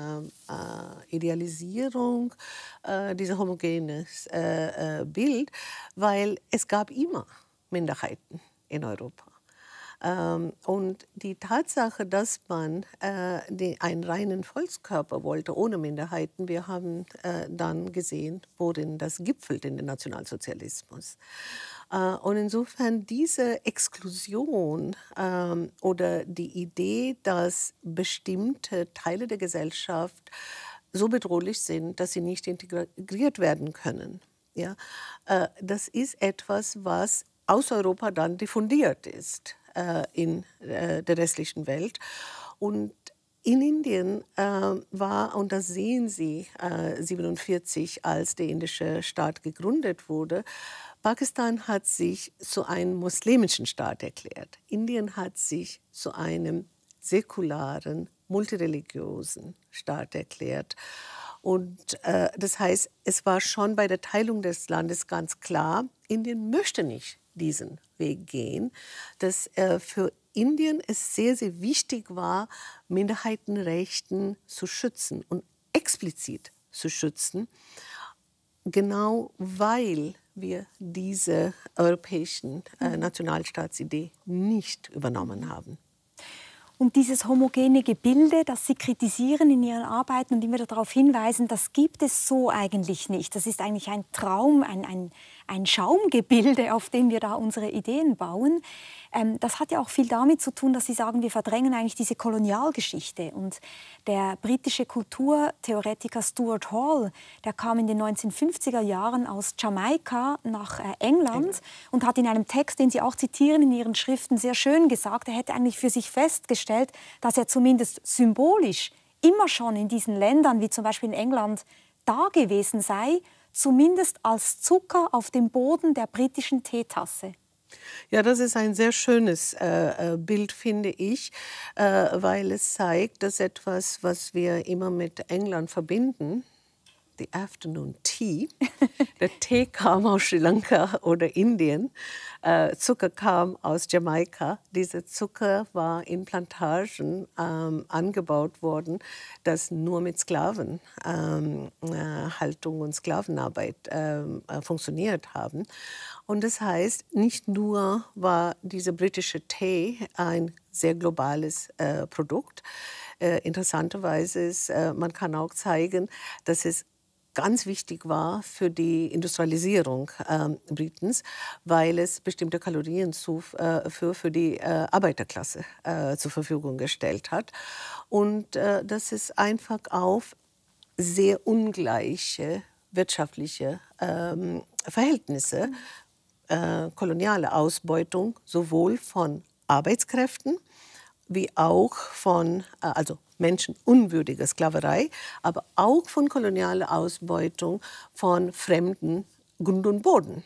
Idealisierung dieser homogenes Bild, weil es gab immer Minderheiten in Europa. Und die Tatsache, dass man einen reinen Volkskörper wollte, ohne Minderheiten, wir haben dann gesehen, worin das gipfelt in den Nationalsozialismus. Und insofern diese Exklusion oder die Idee, dass bestimmte Teile der Gesellschaft so bedrohlich sind, dass sie nicht integriert werden können, ja, das ist etwas, was aus Europa dann diffundiert ist in der restlichen Welt. Und in Indien war, und das sehen Sie 1947, als der indische Staat gegründet wurde, Pakistan hat sich zu einem muslimischen Staat erklärt. Indien hat sich zu einem säkularen, multireligiösen Staat erklärt. Und das heißt, es war schon bei der Teilung des Landes ganz klar, Indien möchte nicht diesen Weg gehen, dass für Indien es sehr, sehr wichtig war, Minderheitenrechten zu schützen und explizit zu schützen, genau weil wir diese europäischen Nationalstaatsidee nicht übernommen haben. Und dieses homogene Gebilde, das Sie kritisieren in Ihren Arbeiten und immer darauf hinweisen, das gibt es so eigentlich nicht. Das ist eigentlich ein Traum, ein Schaumgebilde, auf dem wir da unsere Ideen bauen. Das hat ja auch viel damit zu tun, dass Sie sagen, wir verdrängen eigentlich diese Kolonialgeschichte. Und der britische Kulturtheoretiker Stuart Hall, der kam in den 1950er Jahren aus Jamaika nach England und hat in einem Text, den Sie auch zitieren in Ihren Schriften, sehr schön gesagt, er hätte eigentlich für sich festgestellt, dass er zumindest symbolisch immer schon in diesen Ländern, wie zum Beispiel in England, da gewesen sei, zumindest als Zucker auf dem Boden der britischen Teetasse. Ja, das ist ein sehr schönes Bild, finde ich, weil es zeigt, dass etwas, was wir immer mit England verbinden, the afternoon tea, der Tee kam aus Sri Lanka oder Indien, Zucker kam aus Jamaika. Dieser Zucker war in Plantagen angebaut worden, das nur mit Sklavenhaltung und Sklavenarbeit funktioniert haben. Und das heißt, nicht nur war dieser britische Tee ein sehr globales Produkt. Interessanterweise ist, man kann auch zeigen, dass es ganz wichtig war für die Industrialisierung Britens, weil es bestimmte Kalorien für die Arbeiterklasse zur Verfügung gestellt hat. Und dass es einfach auf sehr ungleiche wirtschaftliche Verhältnisse, koloniale Ausbeutung sowohl von Arbeitskräften wie auch von menschenunwürdiger Sklaverei, aber auch von kolonialer Ausbeutung von fremden Grund und Boden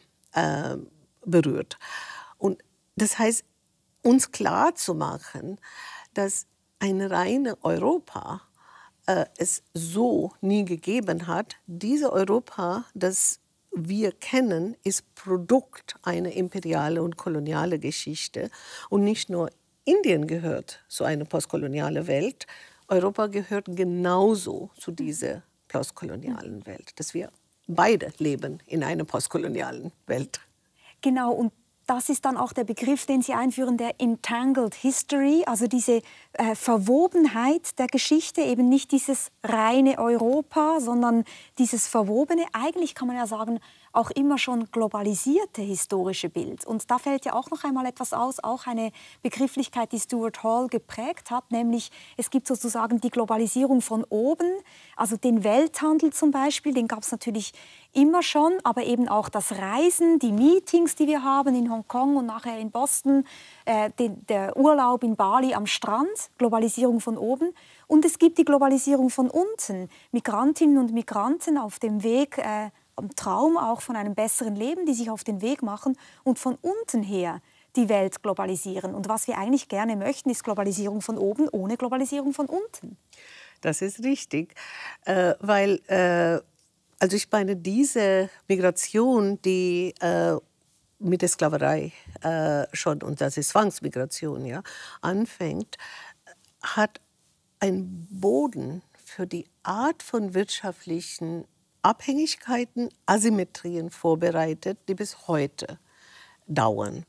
berührt. Und das heißt, uns klar zu machen, dass ein reines Europa es so nie gegeben hat. Dieses Europa, das wir kennen, ist Produkt einer imperialen und kolonialen Geschichte. Und nicht nur Indien gehört zu einer postkolonialen Welt, Europa gehört genauso zu dieser postkolonialen Welt. Dass wir beide leben in einer postkolonialen Welt. Genau, und das ist dann auch der Begriff, den Sie einführen, der Entangled History, also diese Verwobenheit der Geschichte, eben nicht dieses reine Europa, sondern dieses verwobene, eigentlich kann man ja sagen, auch immer schon globalisierte historische Bild. Und da fällt ja auch noch einmal etwas aus, auch eine Begrifflichkeit, die Stuart Hall geprägt hat, nämlich es gibt sozusagen die Globalisierung von oben, also den Welthandel zum Beispiel, den gab es natürlich immer schon, aber eben auch das Reisen, die Meetings, die wir haben in Hongkong und nachher in Boston, der Urlaub in Bali am Strand, Globalisierung von oben. Und es gibt die Globalisierung von unten, Migrantinnen und Migranten auf dem Weg, am Traum auch von einem besseren Leben, die sich auf den Weg machen und von unten her die Welt globalisieren. Und was wir eigentlich gerne möchten, ist Globalisierung von oben ohne Globalisierung von unten. Das ist richtig, weil also ich meine, diese Migration, die mit der Sklaverei schon, und das ist Zwangsmigration, ja, anfängt, hat einen Boden für die Art von wirtschaftlichen Abhängigkeiten, Asymmetrien vorbereitet, die bis heute dauern.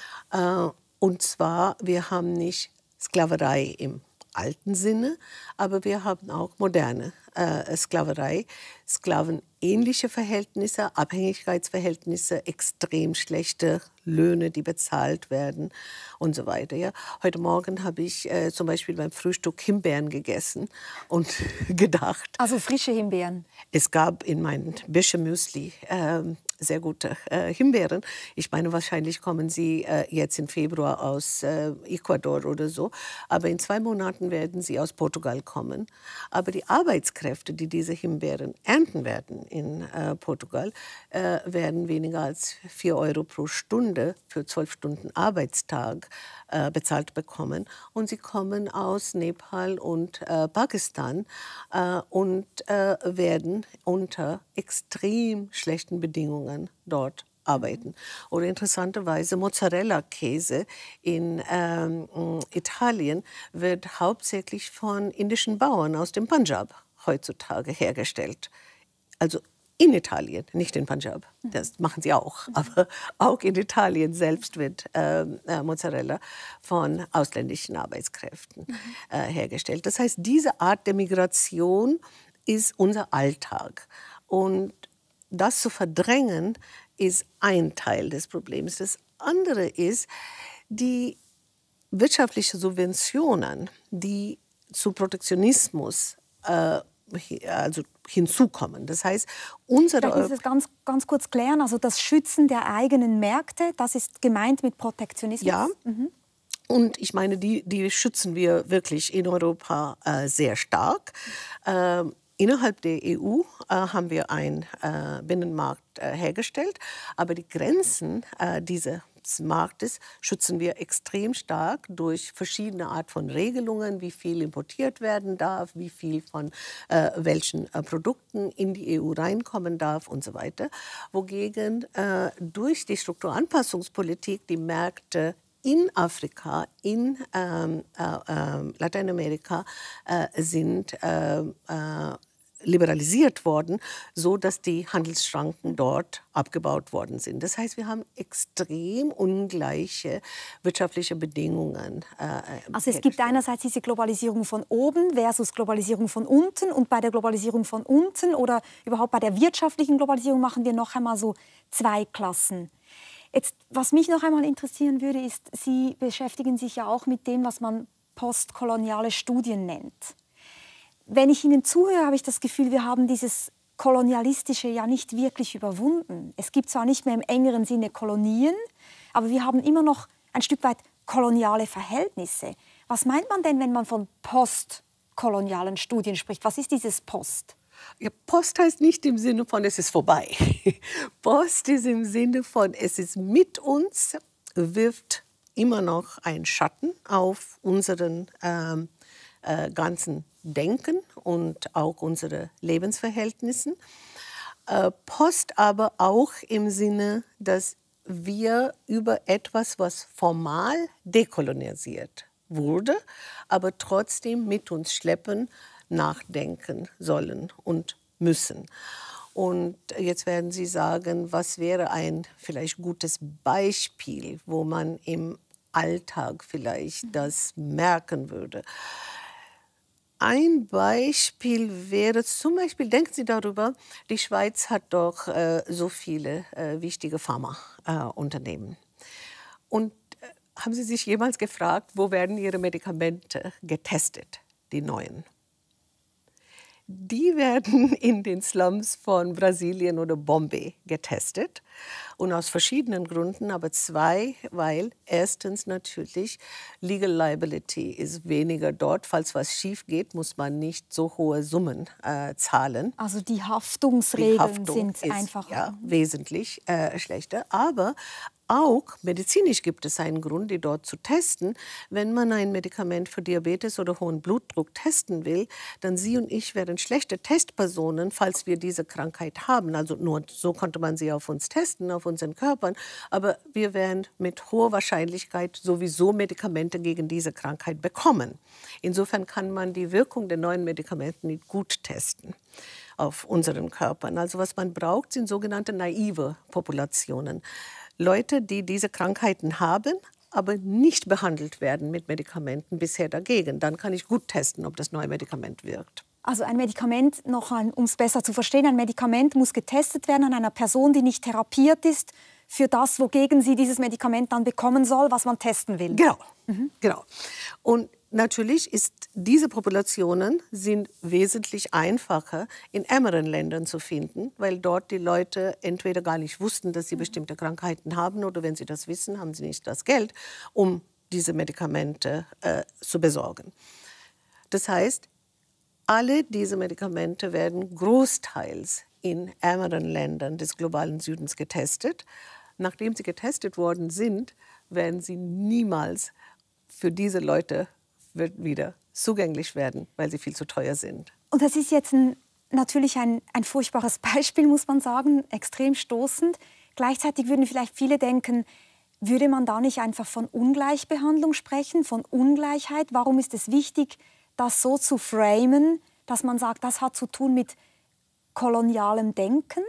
Und zwar, wir haben nicht Sklaverei im alten Sinne, aber wir haben auch moderne Sklaverei, sklavenähnliche Verhältnisse, Abhängigkeitsverhältnisse, extrem schlechte Löhne, die bezahlt werden und so weiter. Ja. Heute Morgen habe ich zum Beispiel beim Frühstück Himbeeren gegessen und gedacht. Also frische Himbeeren? Es gab in meinem Büschemüsli sehr gute Himbeeren. Ich meine, wahrscheinlich kommen sie jetzt im Februar aus Ecuador oder so. Aber in 2 Monaten werden sie aus Portugal kommen. Aber die Arbeitskräfte, die diese Himbeeren ernten werden in Portugal, werden weniger als 4 Euro pro Stunde für 12 Stunden Arbeitstag bezahlt bekommen. Und sie kommen aus Nepal und Pakistan und werden unter extrem schlechten Bedingungen dort arbeiten. Oder interessanterweise Mozzarella-Käse in Italien wird hauptsächlich von indischen Bauern aus dem Punjab heutzutage hergestellt. Also in Italien, nicht in Punjab. Das machen sie auch. Aber auch in Italien selbst wird Mozzarella von ausländischen Arbeitskräften hergestellt. Das heißt, diese Art der Migration ist unser Alltag. Und das zu verdrängen, ist ein Teil des Problems. Das andere ist die wirtschaftlichen Subventionen, die zu Protektionismus also hinzukommen. Das heißt, Vielleicht müssen wir es ganz kurz klären. Also das Schützen der eigenen Märkte, das ist gemeint mit Protektionismus? Ja. Und ich meine, die schützen wir wirklich in Europa sehr stark. Innerhalb der EU haben wir einen Binnenmarkt hergestellt, aber die Grenzen dieses Marktes schützen wir extrem stark durch verschiedene Art von Regelungen, wie viel importiert werden darf, wie viel von welchen Produkten in die EU reinkommen darf und so weiter. Wogegen durch die Strukturanpassungspolitik die Märkte in Afrika, in Lateinamerika sind liberalisiert worden, so dass die Handelsschranken dort abgebaut worden sind. Das heißt, wir haben extrem ungleiche wirtschaftliche Bedingungen. Also es gibt einerseits diese Globalisierung von oben versus Globalisierung von unten, und bei der Globalisierung von unten oder überhaupt bei der wirtschaftlichen Globalisierung machen wir noch einmal so zwei Klassen. Jetzt, was mich noch einmal interessieren würde, ist, Sie beschäftigen sich ja auch mit dem, was man postkoloniale Studien nennt. Wenn ich Ihnen zuhöre, habe ich das Gefühl, wir haben dieses Kolonialistische ja nicht wirklich überwunden. Es gibt zwar nicht mehr im engeren Sinne Kolonien, aber wir haben immer noch ein Stück weit koloniale Verhältnisse. Was meint man denn, wenn man von postkolonialen Studien spricht? Was ist dieses Post? Ja, Post heißt nicht im Sinne von, es ist vorbei. Post ist im Sinne von, es ist mit uns, wirft immer noch einen Schatten auf unseren ganzen Denken und auch unsere Lebensverhältnissen. Post aber auch im Sinne, dass wir über etwas, was formal dekolonisiert wurde, aber trotzdem mit uns schleppen, nachdenken sollen und müssen. Und jetzt werden Sie sagen, was wäre ein vielleicht gutes Beispiel, wo man im Alltag vielleicht das merken würde. Ein Beispiel wäre zum Beispiel, denken Sie darüber, die Schweiz hat doch so viele wichtige Pharmaunternehmen. Und haben Sie sich jemals gefragt, wo werden Ihre Medikamente getestet, die neuen? Die werden in den Slums von Brasilien oder Bombay getestet. Und aus verschiedenen Gründen, aber zwei, weil erstens natürlich Legal Liability ist weniger dort. Falls was schief geht, muss man nicht so hohe Summen zahlen. Also die Haftungsregeln sind ist, einfacher. Ja, wesentlich schlechter. Aber auch medizinisch gibt es einen Grund, die dort zu testen. Wenn man ein Medikament für Diabetes oder hohen Blutdruck testen will, dann Sie und ich wären schlechte Testpersonen, falls wir diese Krankheit haben. Also nur so konnte man sie auf uns testen, auf unseren Körpern. Aber wir werden mit hoher Wahrscheinlichkeit sowieso Medikamente gegen diese Krankheit bekommen. Insofern kann man die Wirkung der neuen Medikamente nicht gut testen auf unseren Körpern. Also was man braucht, sind sogenannte naive Populationen. Leute, die diese Krankheiten haben, aber nicht behandelt werden mit Medikamenten bisher dagegen. Dann kann ich gut testen, ob das neue Medikament wirkt. Also ein Medikament, um es besser zu verstehen, ein Medikament muss getestet werden an einer Person, die nicht therapiert ist, für das, wogegen sie dieses Medikament dann bekommen soll, was man testen will. Genau, genau. Und natürlich ist diese Populationen sind wesentlich einfacher in ärmeren Ländern zu finden, weil dort die Leute entweder gar nicht wussten, dass sie bestimmte Krankheiten haben, oder wenn sie das wissen, haben sie nicht das Geld, um diese Medikamente zu besorgen. Das heißt, alle diese Medikamente werden großteils in ärmeren Ländern des globalen Südens getestet. Nachdem sie getestet worden sind, werden sie niemals für diese Leute wieder zugänglich werden, weil sie viel zu teuer sind. Und das ist jetzt natürlich ein furchtbares Beispiel, muss man sagen, extrem stoßend. Gleichzeitig würden vielleicht viele denken, würde man da nicht einfach von Ungleichbehandlung sprechen, von Ungleichheit? Warum ist es wichtig, das so zu framen, dass man sagt, das hat zu tun mit kolonialem Denken?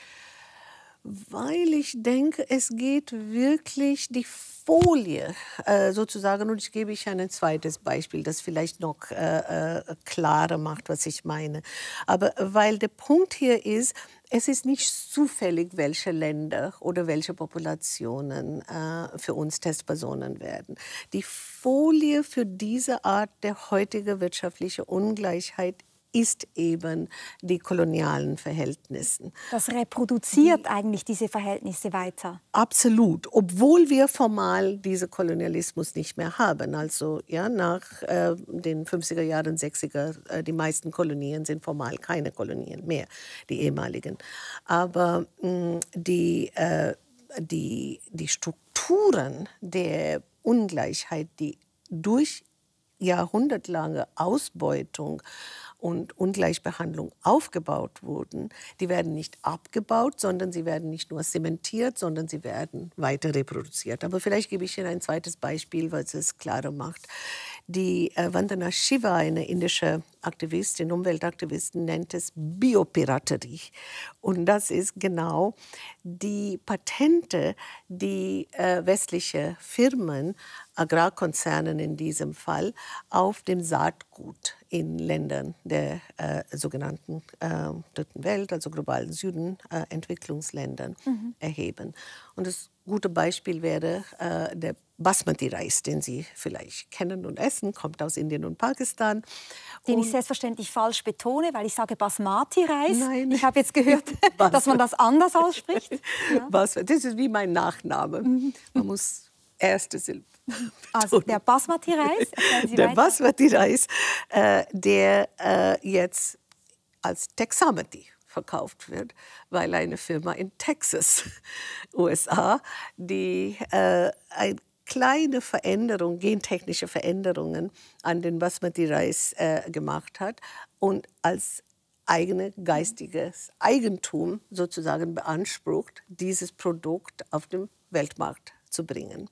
Weil ich denke, es geht wirklich die Folie sozusagen, und ich gebe euch ein zweites Beispiel, das vielleicht noch klarer macht, was ich meine. Aber weil der Punkt hier ist, es ist nicht zufällig, welche Länder oder welche Populationen für uns Testpersonen werden. Die Folie für diese Art der heutigen wirtschaftlichen Ungleichheit ist eben die kolonialen Verhältnisse. Das reproduziert eigentlich diese Verhältnisse weiter. Absolut, obwohl wir formal diesen Kolonialismus nicht mehr haben. Also ja, nach den 50er Jahren, 60er, die meisten Kolonien sind formal keine Kolonien mehr, die ehemaligen. Aber die Strukturen der Ungleichheit, die durch jahrhundertelange Ausbeutung und Ungleichbehandlung aufgebaut wurden, die werden nicht abgebaut, sondern sie werden nicht nur zementiert, sondern sie werden weiter reproduziert. Aber vielleicht gebe ich Ihnen ein zweites Beispiel, was es klarer macht. Die Vandana Shiva, eine indische Aktivistin, Umweltaktivistin, nennt es Biopiraterie. Und das ist genau die Patente, die westliche Firmen, Agrarkonzernen in diesem Fall, auf dem Saatgut in Ländern der sogenannten Dritten Welt, also globalen Süden, Entwicklungsländern erheben. Und das gute Beispiel wäre der Basmati-Reis, den Sie vielleicht kennen und essen, kommt aus Indien und Pakistan. Den ich selbstverständlich falsch betone, weil ich sage Basmati-Reis. Nein. Ich habe jetzt gehört, dass man das anders ausspricht. Ja. Das ist wie mein Nachname. Man muss erste Silbe. Also der Basmati-Reis, der Basmati-Reis, der jetzt als Texamati verkauft wird, weil eine Firma in Texas, USA, die eine kleine Veränderung, gentechnische Veränderungen an den Basmati-Reis gemacht hat und als eigene geistiges Eigentum sozusagen beansprucht, dieses Produkt auf den Weltmarkt zu bringen.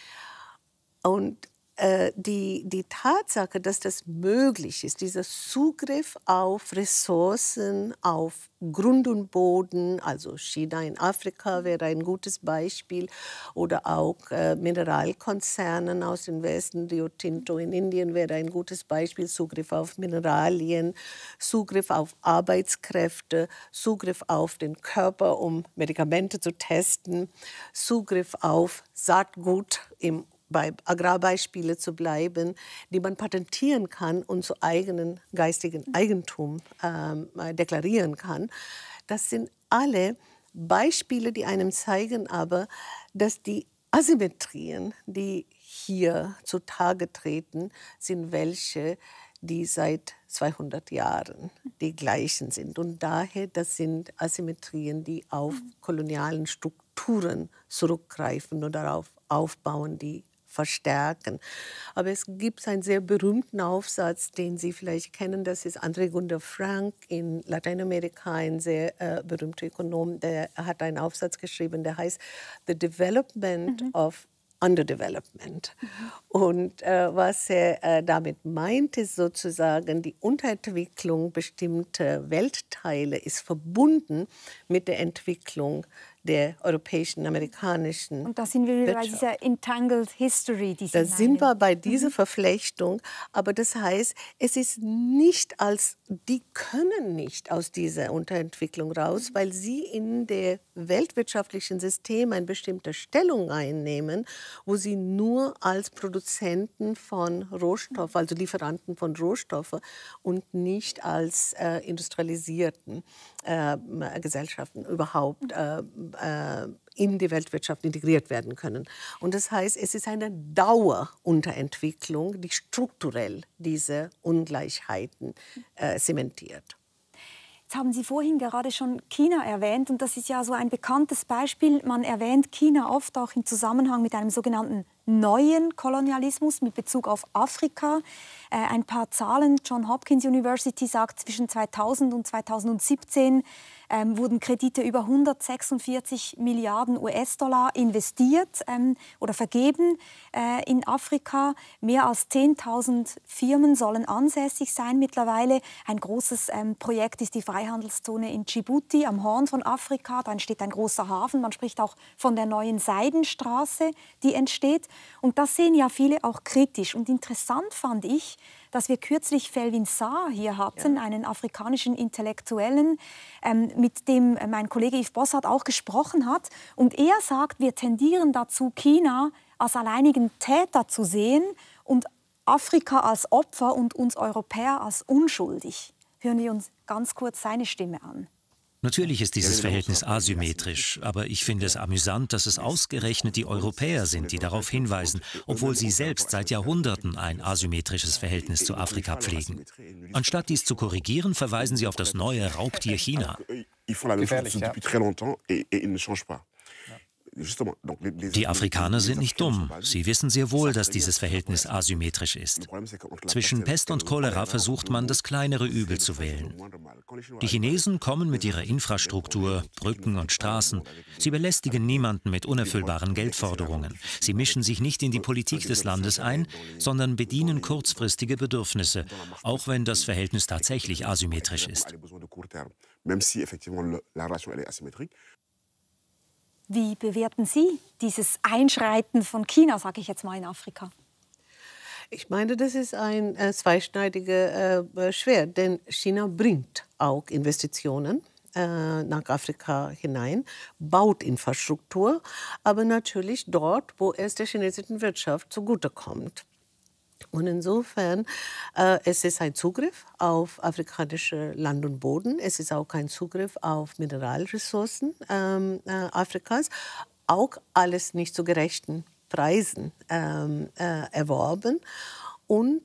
Und die Tatsache, dass das möglich ist, dieser Zugriff auf Ressourcen, auf Grund und Boden, also China in Afrika wäre ein gutes Beispiel, oder auch Mineralkonzernen aus dem Westen, Rio Tinto in Indien wäre ein gutes Beispiel, Zugriff auf Mineralien, Zugriff auf Arbeitskräfte, Zugriff auf den Körper, um Medikamente zu testen, Zugriff auf Saatgut bei Agrarbeispielen zu bleiben, die man patentieren kann und zu eigenen geistigen Eigentum deklarieren kann. Das sind alle Beispiele, die einem zeigen aber, dass die Asymmetrien, die hier zutage treten, sind welche, die seit 200 Jahren die gleichen sind. Und daher, das sind Asymmetrien, die auf kolonialen Strukturen zurückgreifen und darauf aufbauen, die verstärken. Aber es gibt einen sehr berühmten Aufsatz, den Sie vielleicht kennen, das ist André Gunder Frank in Lateinamerika, ein sehr berühmter Ökonom, der hat einen Aufsatz geschrieben, der heißt The Development of Underdevelopment. Und was er damit meint, ist sozusagen, die Unterentwicklung bestimmter Weltteile ist verbunden mit der Entwicklung der europäischen, amerikanischen. Und da sind wir wieder bei dieser Entangled History. Da sind wir bei dieser Verflechtung. Aber das heißt, es ist nicht die können nicht aus dieser Unterentwicklung raus, weil sie in der weltwirtschaftlichen System eine bestimmte Stellung einnehmen, wo sie nur als Produzenten von Rohstoffen, also Lieferanten von Rohstoffen und nicht als industrialisierten Gesellschaften überhaupt in die Weltwirtschaft integriert werden können. Und das heißt, es ist eine Dauerunterentwicklung, die strukturell diese Ungleichheiten zementiert. Jetzt haben Sie vorhin gerade schon China erwähnt und das ist ja so ein bekanntes Beispiel. Man erwähnt China oft auch im Zusammenhang mit einem sogenannten neuen Kolonialismus mit Bezug auf Afrika. Ein paar Zahlen. Johns Hopkins University sagt, zwischen 2000 und 2017 wurden Kredite über 146 Milliarden US-Dollar investiert oder vergeben in Afrika. Mehr als 10.000 Firmen sollen ansässig sein mittlerweile. Ein großes Projekt ist die Freihandelszone in Djibouti am Horn von Afrika. Da entsteht ein großer Hafen. Man spricht auch von der neuen Seidenstraße, die entsteht. Und das sehen ja viele auch kritisch. Und interessant fand ich, dass wir kürzlich Felwine Sarr hier hatten, einen afrikanischen Intellektuellen, mit dem mein Kollege Yves Bossart auch gesprochen hat. Und er sagt, wir tendieren dazu, China als alleinigen Täter zu sehen und Afrika als Opfer und uns Europäer als unschuldig. Hören wir uns ganz kurz seine Stimme an. Natürlich ist dieses Verhältnis asymmetrisch, aber ich finde es amüsant, dass es ausgerechnet die Europäer sind, die darauf hinweisen, obwohl sie selbst seit Jahrhunderten ein asymmetrisches Verhältnis zu Afrika pflegen. Anstatt dies zu korrigieren, verweisen sie auf das neue Raubtier China. Die Afrikaner sind nicht dumm. Sie wissen sehr wohl, dass dieses Verhältnis asymmetrisch ist. Zwischen Pest und Cholera versucht man, das kleinere Übel zu wählen. Die Chinesen kommen mit ihrer Infrastruktur, Brücken und Straßen. Sie belästigen niemanden mit unerfüllbaren Geldforderungen. Sie mischen sich nicht in die Politik des Landes ein, sondern bedienen kurzfristige Bedürfnisse, auch wenn das Verhältnis tatsächlich asymmetrisch ist. Wie bewerten Sie dieses Einschreiten von China, sage ich jetzt mal, in Afrika? Ich meine, das ist ein zweischneidiges Schwert, denn China bringt auch Investitionen nach Afrika hinein, baut Infrastruktur, aber natürlich dort, wo es der chinesischen Wirtschaft zugutekommt. Und insofern, es ist ein Zugriff auf afrikanische Land und Boden. Es ist auch ein Zugriff auf Mineralressourcen Afrikas. Auch alles nicht zu gerechten Preisen erworben. Und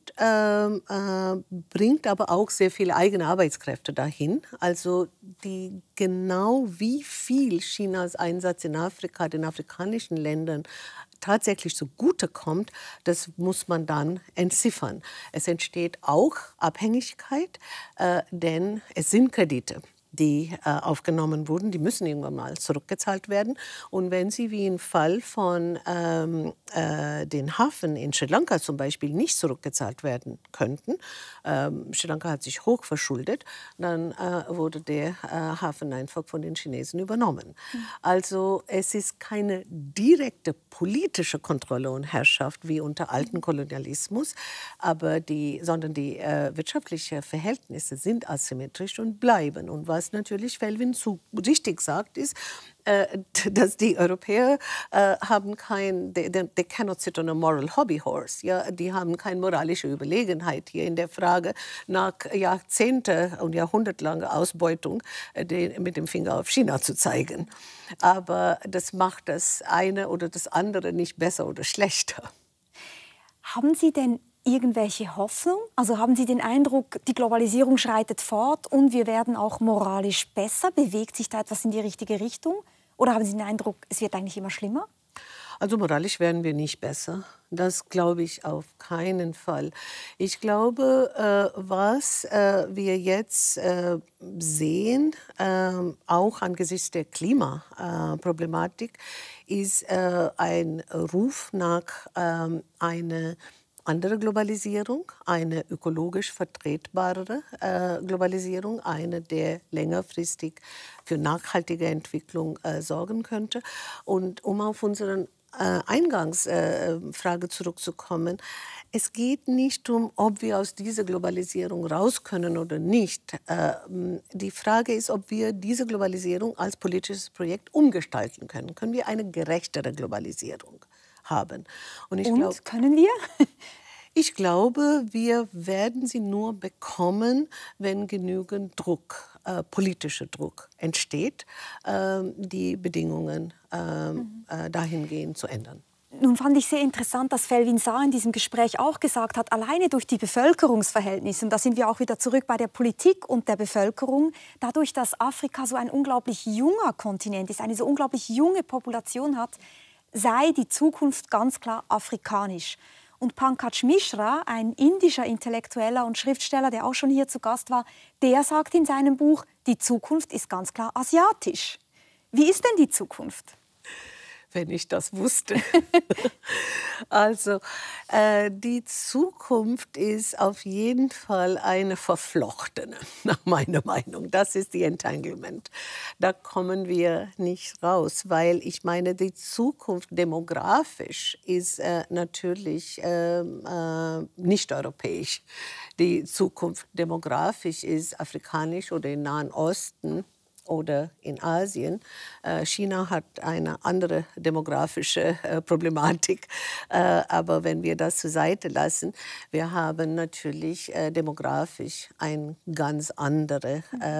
bringt aber auch sehr viele eigene Arbeitskräfte dahin. Also genau wie viel Chinas Einsatz in Afrika, den afrikanischen Ländern, tatsächlich zugutekommt, das muss man dann entziffern. Es entsteht auch Abhängigkeit, denn es sind Kredite, die aufgenommen wurden, die müssen irgendwann mal zurückgezahlt werden. Und wenn sie wie im Fall von den Hafen in Sri Lanka zum Beispiel nicht zurückgezahlt werden könnten, Sri Lanka hat sich hoch verschuldet, dann wurde der Hafen einfach von den Chinesen übernommen. Also es ist keine direkte politische Kontrolle und Herrschaft wie unter alten Kolonialismus, sondern die wirtschaftlichen Verhältnisse sind asymmetrisch und bleiben. Und was natürlich Felwine so richtig sagt, ist, dass die Europäer haben they cannot sit on a moral hobby horse. Ja? Die haben keine moralische Überlegenheit hier in der Frage, nach Jahrzehnte und jahrhundertelanger Ausbeutung mit dem Finger auf China zu zeigen. Aber das macht das eine oder das andere nicht besser oder schlechter. Haben Sie denn irgendwelche Hoffnung? Also haben Sie den Eindruck, die Globalisierung schreitet fort und wir werden auch moralisch besser? Bewegt sich da etwas in die richtige Richtung? Oder haben Sie den Eindruck, es wird eigentlich immer schlimmer? Also moralisch werden wir nicht besser. Das glaube ich auf keinen Fall. Ich glaube, was wir jetzt sehen, auch angesichts der Klimaproblematik, ist ein Ruf nach einer andere Globalisierung, eine ökologisch vertretbare Globalisierung, eine, der längerfristig für nachhaltige Entwicklung sorgen könnte. Und um auf unsere Eingangsfrage zurückzukommen, es geht nicht darum, ob wir aus dieser Globalisierung raus können oder nicht. Die Frage ist, ob wir diese Globalisierung als politisches Projekt umgestalten können. Können wir eine gerechtere Globalisierung haben? Und können wir? Ich glaube, wir werden sie nur bekommen, wenn genügend Druck, politischer Druck entsteht, die Bedingungen dahingehend zu ändern. Nun fand ich sehr interessant, dass Felwine Sarr in diesem Gespräch auch gesagt hat, alleine durch die Bevölkerungsverhältnisse, und da sind wir auch wieder zurück bei der Politik und der Bevölkerung, dadurch, dass Afrika so ein unglaublich junger Kontinent ist, eine so unglaublich junge Population hat, sei die Zukunft ganz klar afrikanisch. Und Pankaj Mishra, ein indischer Intellektueller und Schriftsteller, der auch schon hier zu Gast war, der sagt in seinem Buch, die Zukunft ist ganz klar asiatisch. Wie ist denn die Zukunft? Wenn ich das wusste. Also, die Zukunft ist auf jeden Fall eine verflochtene, nach meiner Meinung. Das ist die Entanglement. Da kommen wir nicht raus, weil ich meine, die Zukunft demografisch ist natürlich nicht europäisch. Die Zukunft demografisch ist afrikanisch oder im Nahen Osten oder in Asien. China hat eine andere demografische Problematik. Aber wenn wir das zur Seite lassen, wir haben natürlich demografisch eine ganz andere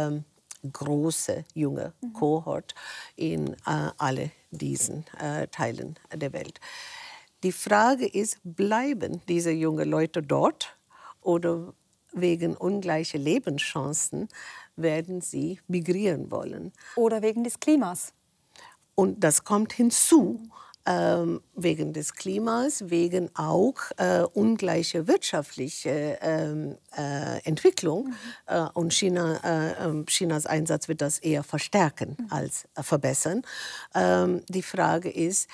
große junge Kohort in alle diesen Teilen der Welt. Die Frage ist, bleiben diese jungen Leute dort oder wegen ungleicher Lebenschancen werden sie migrieren wollen. Oder wegen des Klimas. Und das kommt hinzu, wegen des Klimas, wegen auch ungleicher wirtschaftlicher Entwicklung. Und Chinas Einsatz wird das eher verstärken als verbessern. Die Frage ist,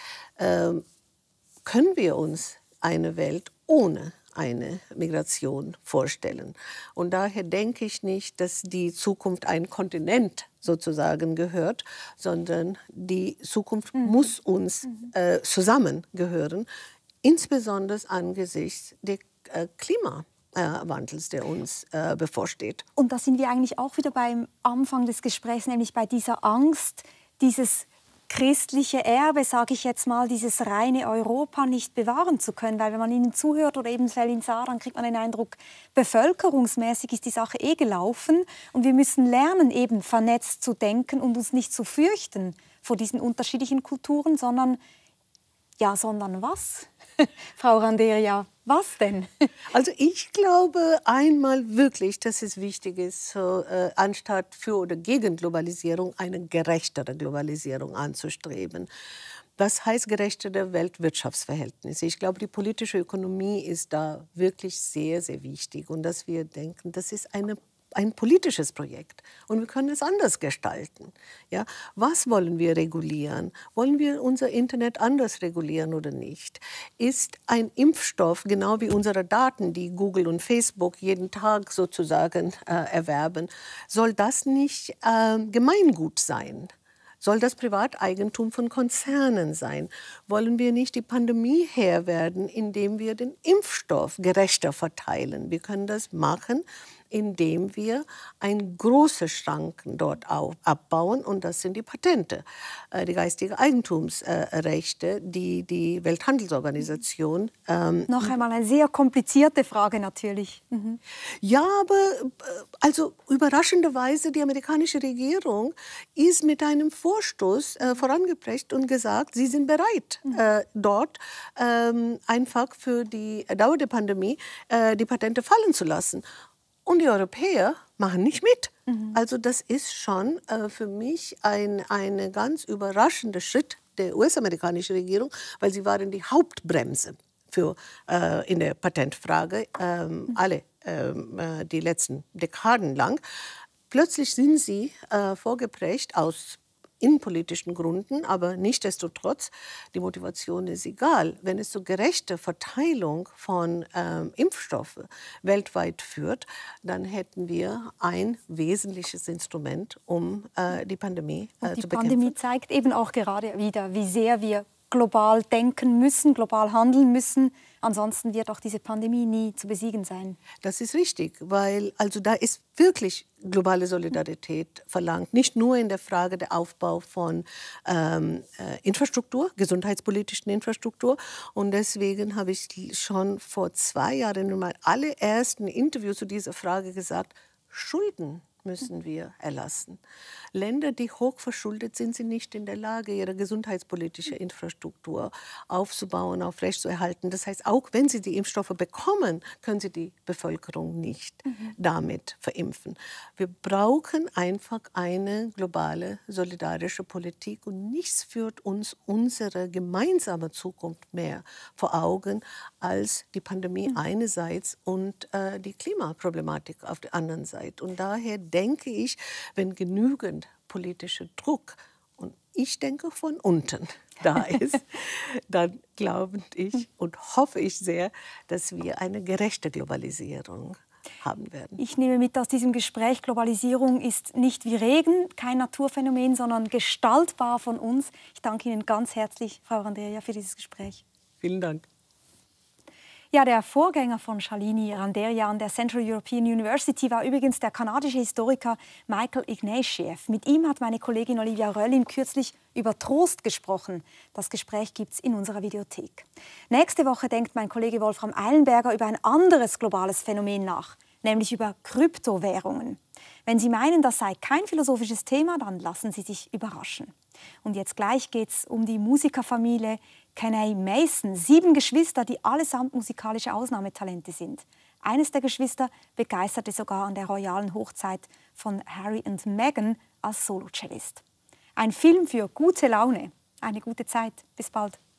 können wir uns eine Welt ohne eine Migration vorstellen? Und daher denke ich nicht, dass die Zukunft ein Kontinent sozusagen gehört, sondern die Zukunft muss uns zusammengehören, insbesondere angesichts des Klimawandels, der uns bevorsteht. Und da sind wir eigentlich auch wieder beim Anfang des Gesprächs, nämlich bei dieser Angst, dieses christliche Erbe, sage ich jetzt mal, dieses reine Europa nicht bewahren zu können. Weil wenn man ihnen zuhört oder eben Selin Saar, dann kriegt man den Eindruck, bevölkerungsmäßig ist die Sache gelaufen. Und wir müssen lernen, eben vernetzt zu denken und uns nicht zu fürchten vor diesen unterschiedlichen Kulturen, sondern was? Frau Randeria, was denn? Also ich glaube einmal wirklich, dass es wichtig ist, so, anstatt für oder gegen Globalisierung eine gerechtere Globalisierung anzustreben. Was heißt gerechtere Weltwirtschaftsverhältnisse? Ich glaube, die politische Ökonomie ist da wirklich sehr, sehr wichtig. Und dass wir denken, das ist ein politisches Projekt und wir können es anders gestalten. Ja? Was wollen wir regulieren? Wollen wir unser Internet anders regulieren oder nicht? Ist ein Impfstoff, genau wie unsere Daten, die Google und Facebook jeden Tag sozusagen erwerben, soll das nicht Gemeingut sein? Soll das Privateigentum von Konzernen sein? Wollen wir nicht die Pandemie Herr werden, indem wir den Impfstoff gerechter verteilen? Wir können das machen, indem wir ein große Schranken dort abbauen, und das sind die Patente, die geistigen Eigentumsrechte, die die Welthandelsorganisation. Noch einmal eine sehr komplizierte Frage natürlich. Ja, aber also überraschenderweise die amerikanische Regierung ist mit einem Vorstoß vorangeprescht und gesagt, sie sind bereit, dort einfach für die Dauer der Pandemie die Patente fallen zu lassen. Und die Europäer machen nicht mit. Also das ist schon für mich ein ganz überraschender Schritt der US-amerikanischen Regierung, weil sie waren die Hauptbremse für, in der Patentfrage die letzten Dekaden lang. Plötzlich sind sie vorgeprägt aus innenpolitischen Gründen, aber nichtsdestotrotz, die Motivation ist egal. Wenn es zu gerechter Verteilung von Impfstoffen weltweit führt, dann hätten wir ein wesentliches Instrument, um die Pandemie zu bekämpfen. Die Pandemie zeigt eben auch gerade wieder, wie sehr wir global denken müssen, global handeln müssen. Ansonsten wird auch diese Pandemie nie zu besiegen sein. Das ist richtig, weil also da ist wirklich globale Solidarität verlangt. Nicht nur in der Frage der Aufbau von Infrastruktur, gesundheitspolitischen Infrastruktur. Und deswegen habe ich schon vor 2 Jahren in meinem allerersten Interview zu dieser Frage gesagt, Schulden müssen wir erlassen. Länder, die hochverschuldet sind, sind nicht in der Lage, ihre gesundheitspolitische Infrastruktur aufzubauen, aufrechtzuerhalten. Das heißt, auch wenn sie die Impfstoffe bekommen, können sie die Bevölkerung nicht damit verimpfen. Wir brauchen einfach eine globale, solidarische Politik und nichts führt uns unsere gemeinsame Zukunft mehr vor Augen als die Pandemie einerseits und die Klimaproblematik auf der anderen Seite. Und daher denke ich, wenn genügend politischer Druck, und ich denke von unten, da ist, dann glaube ich und hoffe ich sehr, dass wir eine gerechte Globalisierung haben werden. Ich nehme mit aus diesem Gespräch, Globalisierung ist nicht wie Regen, kein Naturphänomen, sondern gestaltbar von uns. Ich danke Ihnen ganz herzlich, Frau Randeria, für dieses Gespräch. Vielen Dank. Ja, der Vorgänger von Shalini Randeria an der Central European University war übrigens der kanadische Historiker Michael Ignatieff. Mit ihm hat meine Kollegin Olivia Röllin kürzlich über Trost gesprochen. Das Gespräch gibt's in unserer Videothek. Nächste Woche denkt mein Kollege Wolfram Eilenberger über ein anderes globales Phänomen nach, nämlich über Kryptowährungen. Wenn Sie meinen, das sei kein philosophisches Thema, dann lassen Sie sich überraschen. Und jetzt gleich geht's um die Musikerfamilie Kenny Mason. 7 Geschwister, die allesamt musikalische Ausnahmetalente sind. Eines der Geschwister begeisterte sogar an der royalen Hochzeit von Harry und Meghan als Solocellist. Ein Film für gute Laune. Eine gute Zeit. Bis bald.